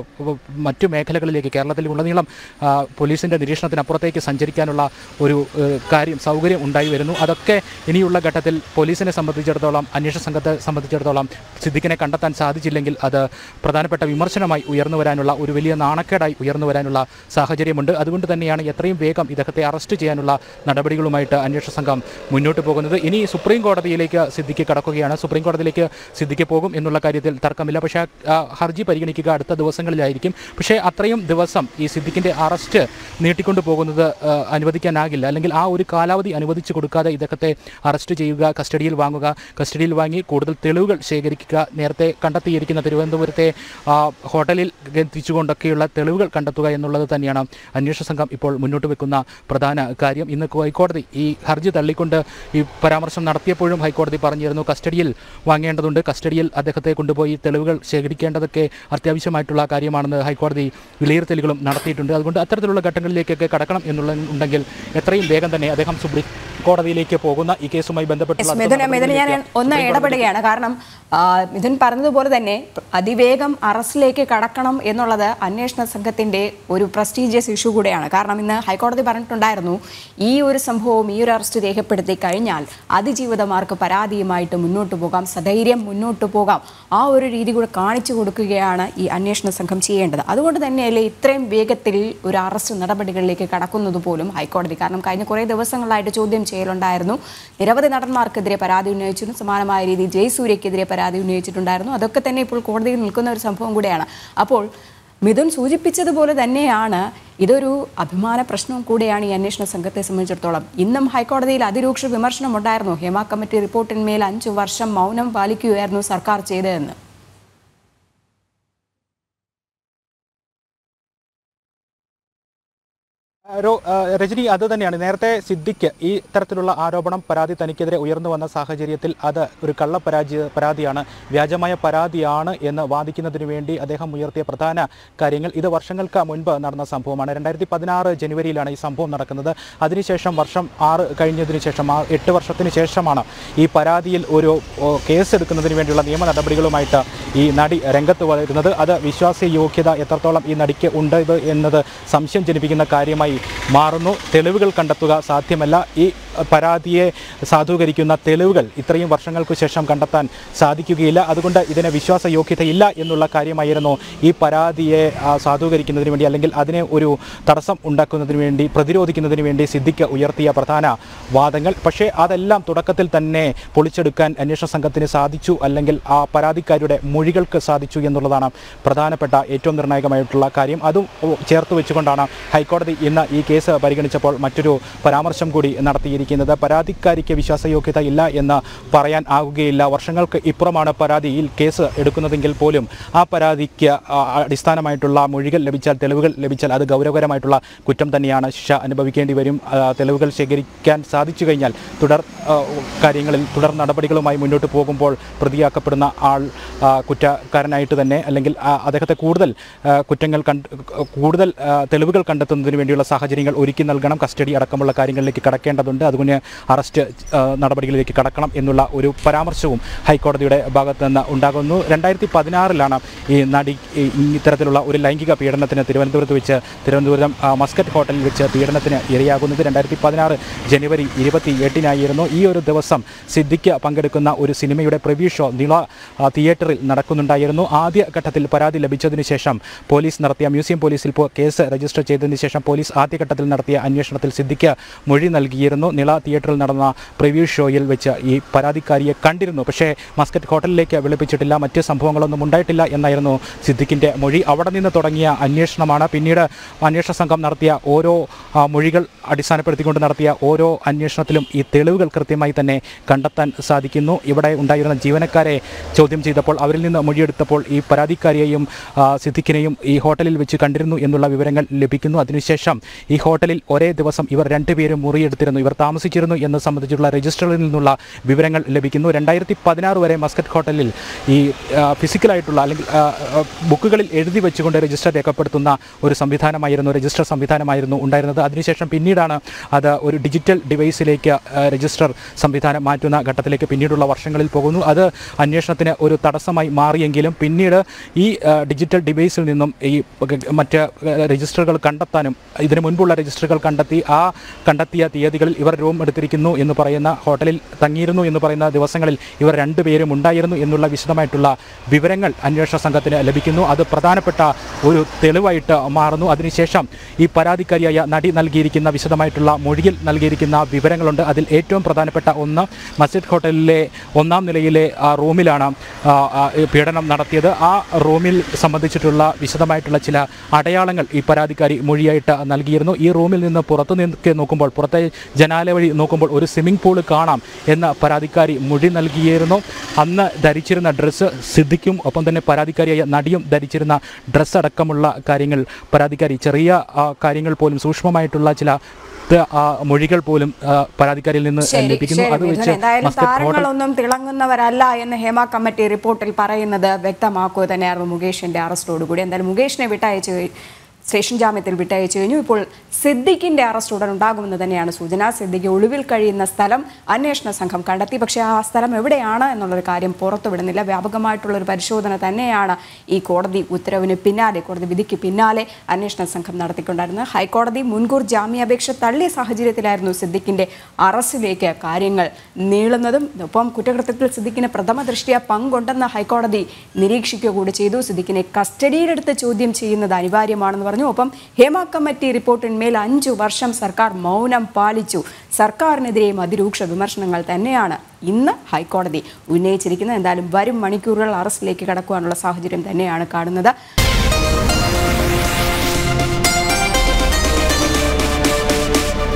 [SPEAKER 4] മറ്റു മേഖലകളിലേക്ക് കേരളത്തിലുടനീളം പോലീസിൻ്റെ നിരീക്ഷണത്തിനപ്പുറത്തേക്ക് സഞ്ചരിക്കാനുള്ള ഒരു സൗകര്യം ഉണ്ടായി വരുന്നു. അതൊക്കെ ഇനിയുള്ള ഘട്ടത്തിൽ പോലീസിനെ സംബന്ധിച്ചിടത്തോളം, അന്വേഷണ സംഘത്തെ സംബന്ധിച്ചിടത്തോളം സിദ്ദിഖിനെ കണ്ടെത്താൻ സാധിച്ചില്ലെങ്കിൽ അത് പ്രധാനപ്പെട്ട വിമർശനമായി ഉയർന്നു വരാനുള്ള, ഒരു വലിയ നാണക്കേടായി ഉയർന്നു വരാനുള്ള സാഹചര്യമുണ്ട്. അതുകൊണ്ട് തന്നെയാണ് എത്രയും വേഗം ഇദ്ദേഹത്തെ അറസ്റ്റ് ചെയ്യാനുള്ള നടപടികളുമായിട്ട് അന്വേഷണ സംഘം മുന്നോട്ട് പോകുന്നത്. ഇനി സുപ്രീം കോടതിയിലേക്ക് സിദ്ദിഖ് കടക്കുകയാണ്. സുപ്രീം കോടതിയിലേക്ക് സിദ്ദിഖ് പോകും എന്നുള്ള കാര്യത്തിൽ തർക്കമില്ല. പക്ഷേ ഹർജി പരിഗണിക്കുക അടുത്ത ദിവസങ്ങളിലായിരിക്കും. പക്ഷേ അത്രയും ദിവസം ഈ സിദ്ദിഖിൻ്റെ അറസ്റ്റ് നീട്ടിക്കൊണ്ടു പോകുന്നത് അനുവദിക്കാനാകില്ല. അല്ലെങ്കിൽ ആ ഒരു കാലാവധി അനുവദിച്ചു കൊടുക്കാതെ ഇദ്ദേഹത്തെ അറസ്റ്റ് ചെയ്യുക, കസ്റ്റഡിയിൽ വാങ്ങി കൂടുതൽ തെളിവുകൾ ശേഖരിക്കുക, നേരത്തെ കണ്ടെത്തിയിരിക്കുന്ന തിരുവനന്തപുരത്തെ ഹോട്ടലിൽ എത്തിച്ചുകൊണ്ടൊക്കെയുള്ള തെളിവുകൾ കണ്ടെത്തുക എന്നുള്ളത് തന്നെയാണ് അന്വേഷണ സംഘം ഇപ്പോൾ മുന്നോട്ട് വെക്കുന്ന പ്രധാന കാര്യം. ഇന്ന് ഹൈക്കോടതി ഈ ഹർജി തള്ളിക്കൊണ്ട് ഈ പരാമർശം നടത്തിയപ്പോഴും ഹൈക്കോടതി പറഞ്ഞിരുന്നു കസ്റ്റഡിയിൽ വാങ്ങേണ്ടതുണ്ട്, കസ്റ്റഡിയിൽ അദ്ദേഹത്തെ കൊണ്ടുപോയി തെളിവുകൾ ശേഖരിക്കേണ്ടതൊക്കെ അത്യാവശ്യമായിട്ടുള്ള കാര്യമാണെന്ന് ഹൈക്കോടതി വിലയിരുത്തലുകളും നടത്തിയിട്ടുണ്ട്. അതുകൊണ്ട് അത്തരത്തിലുള്ള ഘട്ടങ്ങളിലേക്കൊക്കെ കടക്കണം എന്നുണ്ടെങ്കിൽ എത്രയും വേഗം തന്നെ അദ്ദേഹം സുപ്രീം കോടതിയിലേക്ക് പോകുന്ന ഈ കേസുമായി ബന്ധപ്പെട്ടുള്ള
[SPEAKER 1] ഞാൻ ഒന്ന് ഇടപെടുകയാണ്. കാരണം മിഥുൻ പറഞ്ഞതുപോലെ തന്നെ അതിവേഗം അറസ്റ്റിലേക്ക് കടക്കണം എന്നുള്ളത് അന്വേഷണ സംഘത്തിന്റെ ഒരു പ്രസ്റ്റീജിയസ് ഇഷ്യൂ കൂടെയാണ്. കാരണം ഇന്ന് ഹൈക്കോടതി പറഞ്ഞിട്ടുണ്ടായിരുന്നു, ഈ ഒരു സംഭവം, ഈ ഒരു അറസ്റ്റ് രേഖപ്പെടുത്തി കഴിഞ്ഞാൽ അതിജീവിതമാർക്ക് പരാതിയുമായിട്ട് മുന്നോട്ട് പോകാം, സധൈര്യം മുന്നോട്ട് പോകാം. ആ ഒരു രീതി കൂടെ കാണിച്ചു കൊടുക്കുകയാണ് ഈ അന്വേഷണ സംഘം ചെയ്യേണ്ടത്. അതുകൊണ്ട് തന്നെയല്ലേ ഇത്രയും വേഗത്തിൽ ഒരു അറസ്റ്റ് നടപടികളിലേക്ക് കടക്കുന്നത് പോലും ഹൈക്കോടതി. കാരണം കഴിഞ്ഞ കുറേ ദിവസങ്ങളായിട്ട് ചോദ്യം ചെയ്യലുണ്ടായിരുന്നു. നിരവധി നടന്മാർക്കെതിരെ പരാതി ഉന്നയിച്ചിരുന്നു. സമാനമായ രീതിയിൽ ജയസൂര്യക്കെതിരെ പരാതി ഉന്നയിച്ചിട്ടുണ്ടായിരുന്നു. അതൊക്കെ തന്നെ ഇപ്പോൾ കോടതിയിൽ നിൽക്കുന്ന ഒരു സംഭവം കൂടെയാണ്. അപ്പോൾ മിഥുൻ സൂചിപ്പിച്ചതുപോലെ തന്നെയാണ് ഇതൊരു അഭിമാന പ്രശ്നവും കൂടെയാണ് ഈ അന്വേഷണ സംഘത്തെ സംബന്ധിച്ചിടത്തോളം. ഇന്നും ഹൈക്കോടതിയിൽ അതിരൂക്ഷ വിമർശനം ഉണ്ടായിരുന്നു. ഹേമ കമ്മിറ്റി റിപ്പോർട്ടിന്മേൽ 5 വർഷം മൗനം പാലിക്കുകയായിരുന്നു സർക്കാർ ചെയ്തതെന്ന്.
[SPEAKER 4] രജനി, അത് തന്നെയാണ് നേരത്തെ സിദ്ദിഖ് ഈ തരത്തിലുള്ള ആരോപണം, പരാതി തനിക്കെതിരെ ഉയർന്നു വന്ന സാഹചര്യത്തിൽ അത് ഒരു പരാതിയാണ്, വ്യാജമായ പരാതിയാണ് എന്ന് വാദിക്കുന്നതിന് വേണ്ടി അദ്ദേഹം ഉയർത്തിയ പ്രധാന കാര്യങ്ങൾ. ഇത് വർഷങ്ങൾക്ക് മുൻപ് നടന്ന സംഭവമാണ്. 2016 ജനുവരിയിലാണ് ഈ സംഭവം നടക്കുന്നത്. അതിനുശേഷം വർഷം 6 കഴിഞ്ഞതിന് ശേഷം 8 വർഷത്തിന് ശേഷമാണ് ഈ പരാതിയിൽ ഒരു കേസെടുക്കുന്നതിന് വേണ്ടിയുള്ള നിയമ നടപടികളുമായിട്ട് ഈ നടി രംഗത്ത് വരുന്നത്. അത് വിശ്വാസയോഗ്യത എത്രത്തോളം ഈ നടിക്ക് ഉണ്ട് എന്നത് സംശയം ജനിപ്പിക്കുന്ന കാര്യമായി മാറുന്നു. തെളിവുകൾ കണ്ടെത്തുക സാധ്യമല്ല. ഈ പരാതിയെ സാധൂകരിക്കുന്ന തെളിവുകൾ ഇത്രയും വർഷങ്ങൾക്ക് ശേഷം കണ്ടെത്താൻ സാധിക്കുകയില്ല. അതുകൊണ്ട് ഇതിന് വിശ്വാസയോഗ്യതയില്ല എന്നുള്ള കാര്യമായിരുന്നു ഈ പരാതിയെ സാധൂകരിക്കുന്നതിന് വേണ്ടി, അല്ലെങ്കിൽ അതിനെ ഒരു തടസ്സം ഉണ്ടാക്കുന്നതിന് വേണ്ടി, പ്രതിരോധിക്കുന്നതിന് വേണ്ടി സിദ്ദിഖ് ഉയർത്തിയ പ്രധാന വാദങ്ങൾ. പക്ഷേ അതെല്ലാം തുടക്കത്തിൽ തന്നെ പൊളിച്ചെടുക്കാൻ അന്വേഷണ സംഘത്തിന് സാധിച്ചു, അല്ലെങ്കിൽ ആ പരാതിക്കാരുടെ മൊഴികൾക്ക് സാധിച്ചു എന്നുള്ളതാണ് പ്രധാനപ്പെട്ട ഏറ്റവും നിർണായകമായിട്ടുള്ള കാര്യം. അതും ചേർത്ത് വെച്ചുകൊണ്ടാണ് ഹൈക്കോടതി ഇന്ന് ഈ കേസ് പരിഗണിച്ചപ്പോൾ മറ്റൊരു പരാമർശം കൂടി നടത്തിയിരിക്കുന്നത്. പരാതിക്കാരിക്ക് വിശ്വാസയോഗ്യത ഇല്ല എന്ന് പറയാൻ ആകുകയില്ല. വർഷങ്ങൾക്ക് ഇപ്പുറമാണ് പരാതിയിൽ കേസ് എടുക്കുന്നതെങ്കിൽ പോലും ആ പരാതിക്ക് അടിസ്ഥാനമായിട്ടുള്ള മൊഴികൾ ലഭിച്ചാൽ, തെളിവുകൾ ലഭിച്ചാൽ അത് ഗൗരവകരമായിട്ടുള്ള കുറ്റം തന്നെയാണ്. ശിക്ഷ അനുഭവിക്കേണ്ടി വരും. തെളിവുകൾ ശേഖരിക്കാൻ സാധിച്ചു കഴിഞ്ഞാൽ കാര്യങ്ങളിൽ തുടർ നടപടികളുമായി മുന്നോട്ട് പോകുമ്പോൾ പ്രതിയാക്കപ്പെടുന്ന ആൾ കുറ്റക്കാരനായിട്ട് തന്നെ, അല്ലെങ്കിൽ അദ്ദേഹത്തെ കൂടുതൽ തെളിവുകൾ കണ്ടെത്തുന്നതിന് വേണ്ടിയുള്ള സാഹചര്യങ്ങൾ ഒരുക്കി നൽകണം. കസ്റ്റഡി അടക്കമുള്ള കാര്യങ്ങളിലേക്ക് കടക്കേണ്ടതുണ്ട്. അതുകൊണ്ട് അറസ്റ്റ് നടപടികളിലേക്ക് കടക്കണം എന്നുള്ള ഒരു പരാമർശവും ഹൈക്കോടതിയുടെ ഭാഗത്ത് നിന്ന് ഉണ്ടാകുന്നു. 2016 ഈ നടി ഇത്തരത്തിലുള്ള ഒരു ലൈംഗിക പീഡനത്തിന് തിരുവനന്തപുരം മസ്കറ്റ് ഹോട്ടലിൽ വെച്ച് പീഡനത്തിന് ഇരയാകുന്നത് 2016 ജനുവരി 28 ഈ ഒരു ദിവസം സിദ്ദിഖ് പങ്കെടുക്കുന്ന ഒരു സിനിമയുടെ പ്രിവ്യൂ ഷോ നിള തിയേറ്ററിൽ നടക്കുന്നുണ്ടായിരുന്നു. ആദ്യ ഘട്ടത്തിൽ പരാതി ലഭിച്ചതിന് ശേഷം മ്യൂസിയം പോലീസിൽ കേസ് രജിസ്റ്റർ ചെയ്തതിന് ശേഷം പോലീസ് ആദ്യഘട്ടത്തിൽ നടത്തിയ അന്വേഷണത്തിൽ സിദ്ദിഖ് മൊഴി നൽകിയിരുന്നു. നിള തിയേറ്ററിൽ നടന്ന പ്രിവ്യൂ ഷോയിൽ വെച്ച് ഈ പരാതിക്കാരിയെ കണ്ടിരുന്നു. പക്ഷേ മസ്കറ്റ് ഹോട്ടലിലേക്ക് വിളിപ്പിച്ചിട്ടില്ല, മറ്റ് സംഭവങ്ങളൊന്നും ഉണ്ടായിട്ടില്ല എന്നായിരുന്നു സിദ്ദിഖിൻ്റെ മൊഴി. അവിടെ നിന്ന് തുടങ്ങിയ അന്വേഷണമാണ്. പിന്നീട് അന്വേഷണ സംഘം നടത്തിയ ഓരോ മൊഴികൾ അടിസ്ഥാനപ്പെടുത്തിക്കൊണ്ട് നടത്തിയ ഓരോ അന്വേഷണത്തിലും ഈ തെളിവുകൾ കൃത്യമായി തന്നെ കണ്ടെത്താൻ സാധിക്കുന്നു. ഇവിടെ ഉണ്ടായിരുന്ന ജീവനക്കാരെ ചോദ്യം ചെയ്തപ്പോൾ, അവരിൽ നിന്ന് മൊഴിയെടുത്തപ്പോൾ ഈ പരാതിക്കാരിയെയും സിദ്ദിഖിനെയും ഈ ഹോട്ടലിൽ വെച്ച് കണ്ടിരുന്നു എന്നുള്ള വിവരങ്ങൾ ലഭിക്കുന്നു. അതിനുശേഷം ഈ ഹോട്ടലിൽ ഒരേ ദിവസം ഇവർ 2 പേരും മുറിയെടുത്തിരുന്നു. ഇവർ താമസിച്ചിരുന്നു എന്ന് സംബന്ധിച്ചുള്ള രജിസ്റ്ററിൽ നിന്നുള്ള വിവരങ്ങൾ ലഭിക്കുന്നു. 2016 വരെ മസ്കറ്റ് ഹോട്ടലിൽ ഈ ഫിസിക്കലായിട്ടുള്ള അല്ലെങ്കിൽ ബുക്കുകളിൽ എഴുതി വെച്ചുകൊണ്ട് രജിസ്റ്റർ രേഖപ്പെടുത്തുന്ന ഒരു രജിസ്റ്റർ സംവിധാനമായിരുന്നു ഉണ്ടായിരുന്നത്. അതിനുശേഷം പിന്നീടാണ് അത് ഒരു ഡിജിറ്റൽ ഡിവൈസിലേക്ക് രജിസ്റ്റർ സംവിധാനം മാറ്റുന്ന ഘട്ടത്തിലേക്ക് പിന്നീടുള്ള വർഷങ്ങളിൽ പോകുന്നു. അത് അന്വേഷണത്തിന് ഒരു തടസ്സമായി മാറിയെങ്കിലും പിന്നീട് ഈ ഡിജിറ്റൽ ഡിവൈസിൽ നിന്നും ഈ മറ്റ് രജിസ്റ്ററുകൾ കണ്ടെത്താനും ഇതിനു മുൻപുള്ള രജിസ്റ്ററുകൾ കണ്ടെത്തിയ തീയതികളിൽ ഇവർ റൂം എടുത്തിരിക്കുന്നു എന്ന് പറയുന്ന ഹോട്ടലിൽ തങ്ങിയിരുന്നു എന്ന് പറയുന്ന ദിവസങ്ങളിൽ ഇവർ രണ്ടുപേരും ഉണ്ടായിരുന്നു എന്നുള്ള വിശദമായിട്ടുള്ള വിവരങ്ങൾ അന്വേഷണ സംഘത്തിന് ലഭിക്കുന്നു. അത് പ്രധാനപ്പെട്ട ഒരു തെളിവായിട്ട് മാറുന്നു. അതിനുശേഷം ഈ പരാതിക്കാരിയായ നടി നൽകിയിരിക്കുന്ന വിശദമായിട്ടുള്ള മൊഴിയിൽ നൽകിയിരിക്കുന്ന വിവരങ്ങളുണ്ട്. അതിൽ ഏറ്റവും പ്രധാനപ്പെട്ട ഒന്ന് മസ്ജിദ് ഹോട്ടലിലെ 1-ാം നിലയിലെ റൂമിലാണ് പീഡനം നടത്തിയത്. ആ റൂമിൽ സംബന്ധിച്ചിട്ടുള്ള വിശദമായിട്ടുള്ള ചില അടയാളങ്ങൾ ഈ പരാതിക്കാരി മൊഴിയായിട്ട് നൽകിയിരുന്നു. ഈ റൂമിൽ നിന്ന് പുറത്തെ ജനാല വഴി നോക്കുമ്പോൾ ഒരു സ്വിമ്മിംഗ് പൂൾ കാണാം എന്ന് പരാതിക്കാരി മൊഴി നൽകിയിരുന്നു. അന്ന് ധരിച്ചിരുന്ന ഡ്രസ്സ് സിദ്ദിഖും ഒപ്പം തന്നെ പരാതിക്കാരിയായ നടിയും ധരിച്ചിരുന്ന ഡ്രസ്സ് അടക്കമുള്ള കാര്യങ്ങൾ പരാതിക്കാരി ചെറിയ കാര്യങ്ങൾ പോലും സൂക്ഷ്മമായിട്ടുള്ള ചില മൊഴികൾ പോലും പരാതിക്കാരിയിൽ നിന്ന് ലഭിക്കുന്നു. അത് വെച്ച്
[SPEAKER 1] താരങ്ങളൊന്നും തിളങ്ങുന്നവരല്ല എന്ന് ഹേമ കമ്മിറ്റി റിപ്പോർട്ടിൽ പറയുന്നത് വ്യക്തമാക്കുക തന്നെയായിരുന്നു മുകേഷിന്റെ അറസ്റ്റോടുകൂടി. എന്തായാലും മുകേഷിനെ സ്റ്റേഷൻ ജാമ്യത്തിൽ വിട്ടയച്ചു കഴിഞ്ഞു. ഇപ്പോൾ സിദ്ദിഖിന്റെ അറസ്റ്റ് ഉടൻ ഉണ്ടാകുമെന്ന് തന്നെയാണ് സൂചന. സിദ്ദിഖ് ഒളിവിൽ കഴിയുന്ന സ്ഥലം അന്വേഷണ സംഘം കണ്ടെത്തി. പക്ഷേ ആ സ്ഥലം എവിടെയാണ് എന്നുള്ളൊരു കാര്യം പുറത്തുവിടുന്നില്ല. വ്യാപകമായിട്ടുള്ളൊരു പരിശോധന തന്നെയാണ് ഈ കോടതി വിധിക്ക് പിന്നാലെ അന്വേഷണ സംഘം നടത്തിക്കൊണ്ടായിരുന്നത്. ഹൈക്കോടതി മുൻകൂർ ജാമ്യാപേക്ഷ തള്ളിയ സാഹചര്യത്തിലായിരുന്നു സിദ്ദിഖിന്റെ അറസ്റ്റിലേക്ക് കാര്യങ്ങൾ നീളുന്നതും. ഒപ്പം കുറ്റകൃത്യത്തിൽ സിദ്ദിഖിന് പ്രഥമ ദൃഷ്ട്യാ പങ്കുണ്ടെന്ന് ഹൈക്കോടതി നിരീക്ഷിക്കുക കൂടി ചെയ്തു. സിദ്ദിഖിനെ കസ്റ്റഡിയിലെടുത്ത് ചോദ്യം ചെയ്യുന്നത് അനിവാര്യമാണെന്ന് പറഞ്ഞു. ഒപ്പം ഹേമ കമ്മിറ്റി റിപ്പോർട്ടിന്മേൽ 5 വർഷം സർക്കാർ മൗനം പാലിച്ചു. സർക്കാരിനെതിരെയും അതിരൂക്ഷ വിമർശനങ്ങൾ തന്നെയാണ് ഇന്ന് ഹൈക്കോടതി ഉന്നയിച്ചിരിക്കുന്നത്. എന്തായാലും വരും മണിക്കൂറുകൾ അറസ്റ്റിലേക്ക് കടക്കുവാനുള്ള സാഹചര്യം തന്നെയാണ് കാണുന്നത്.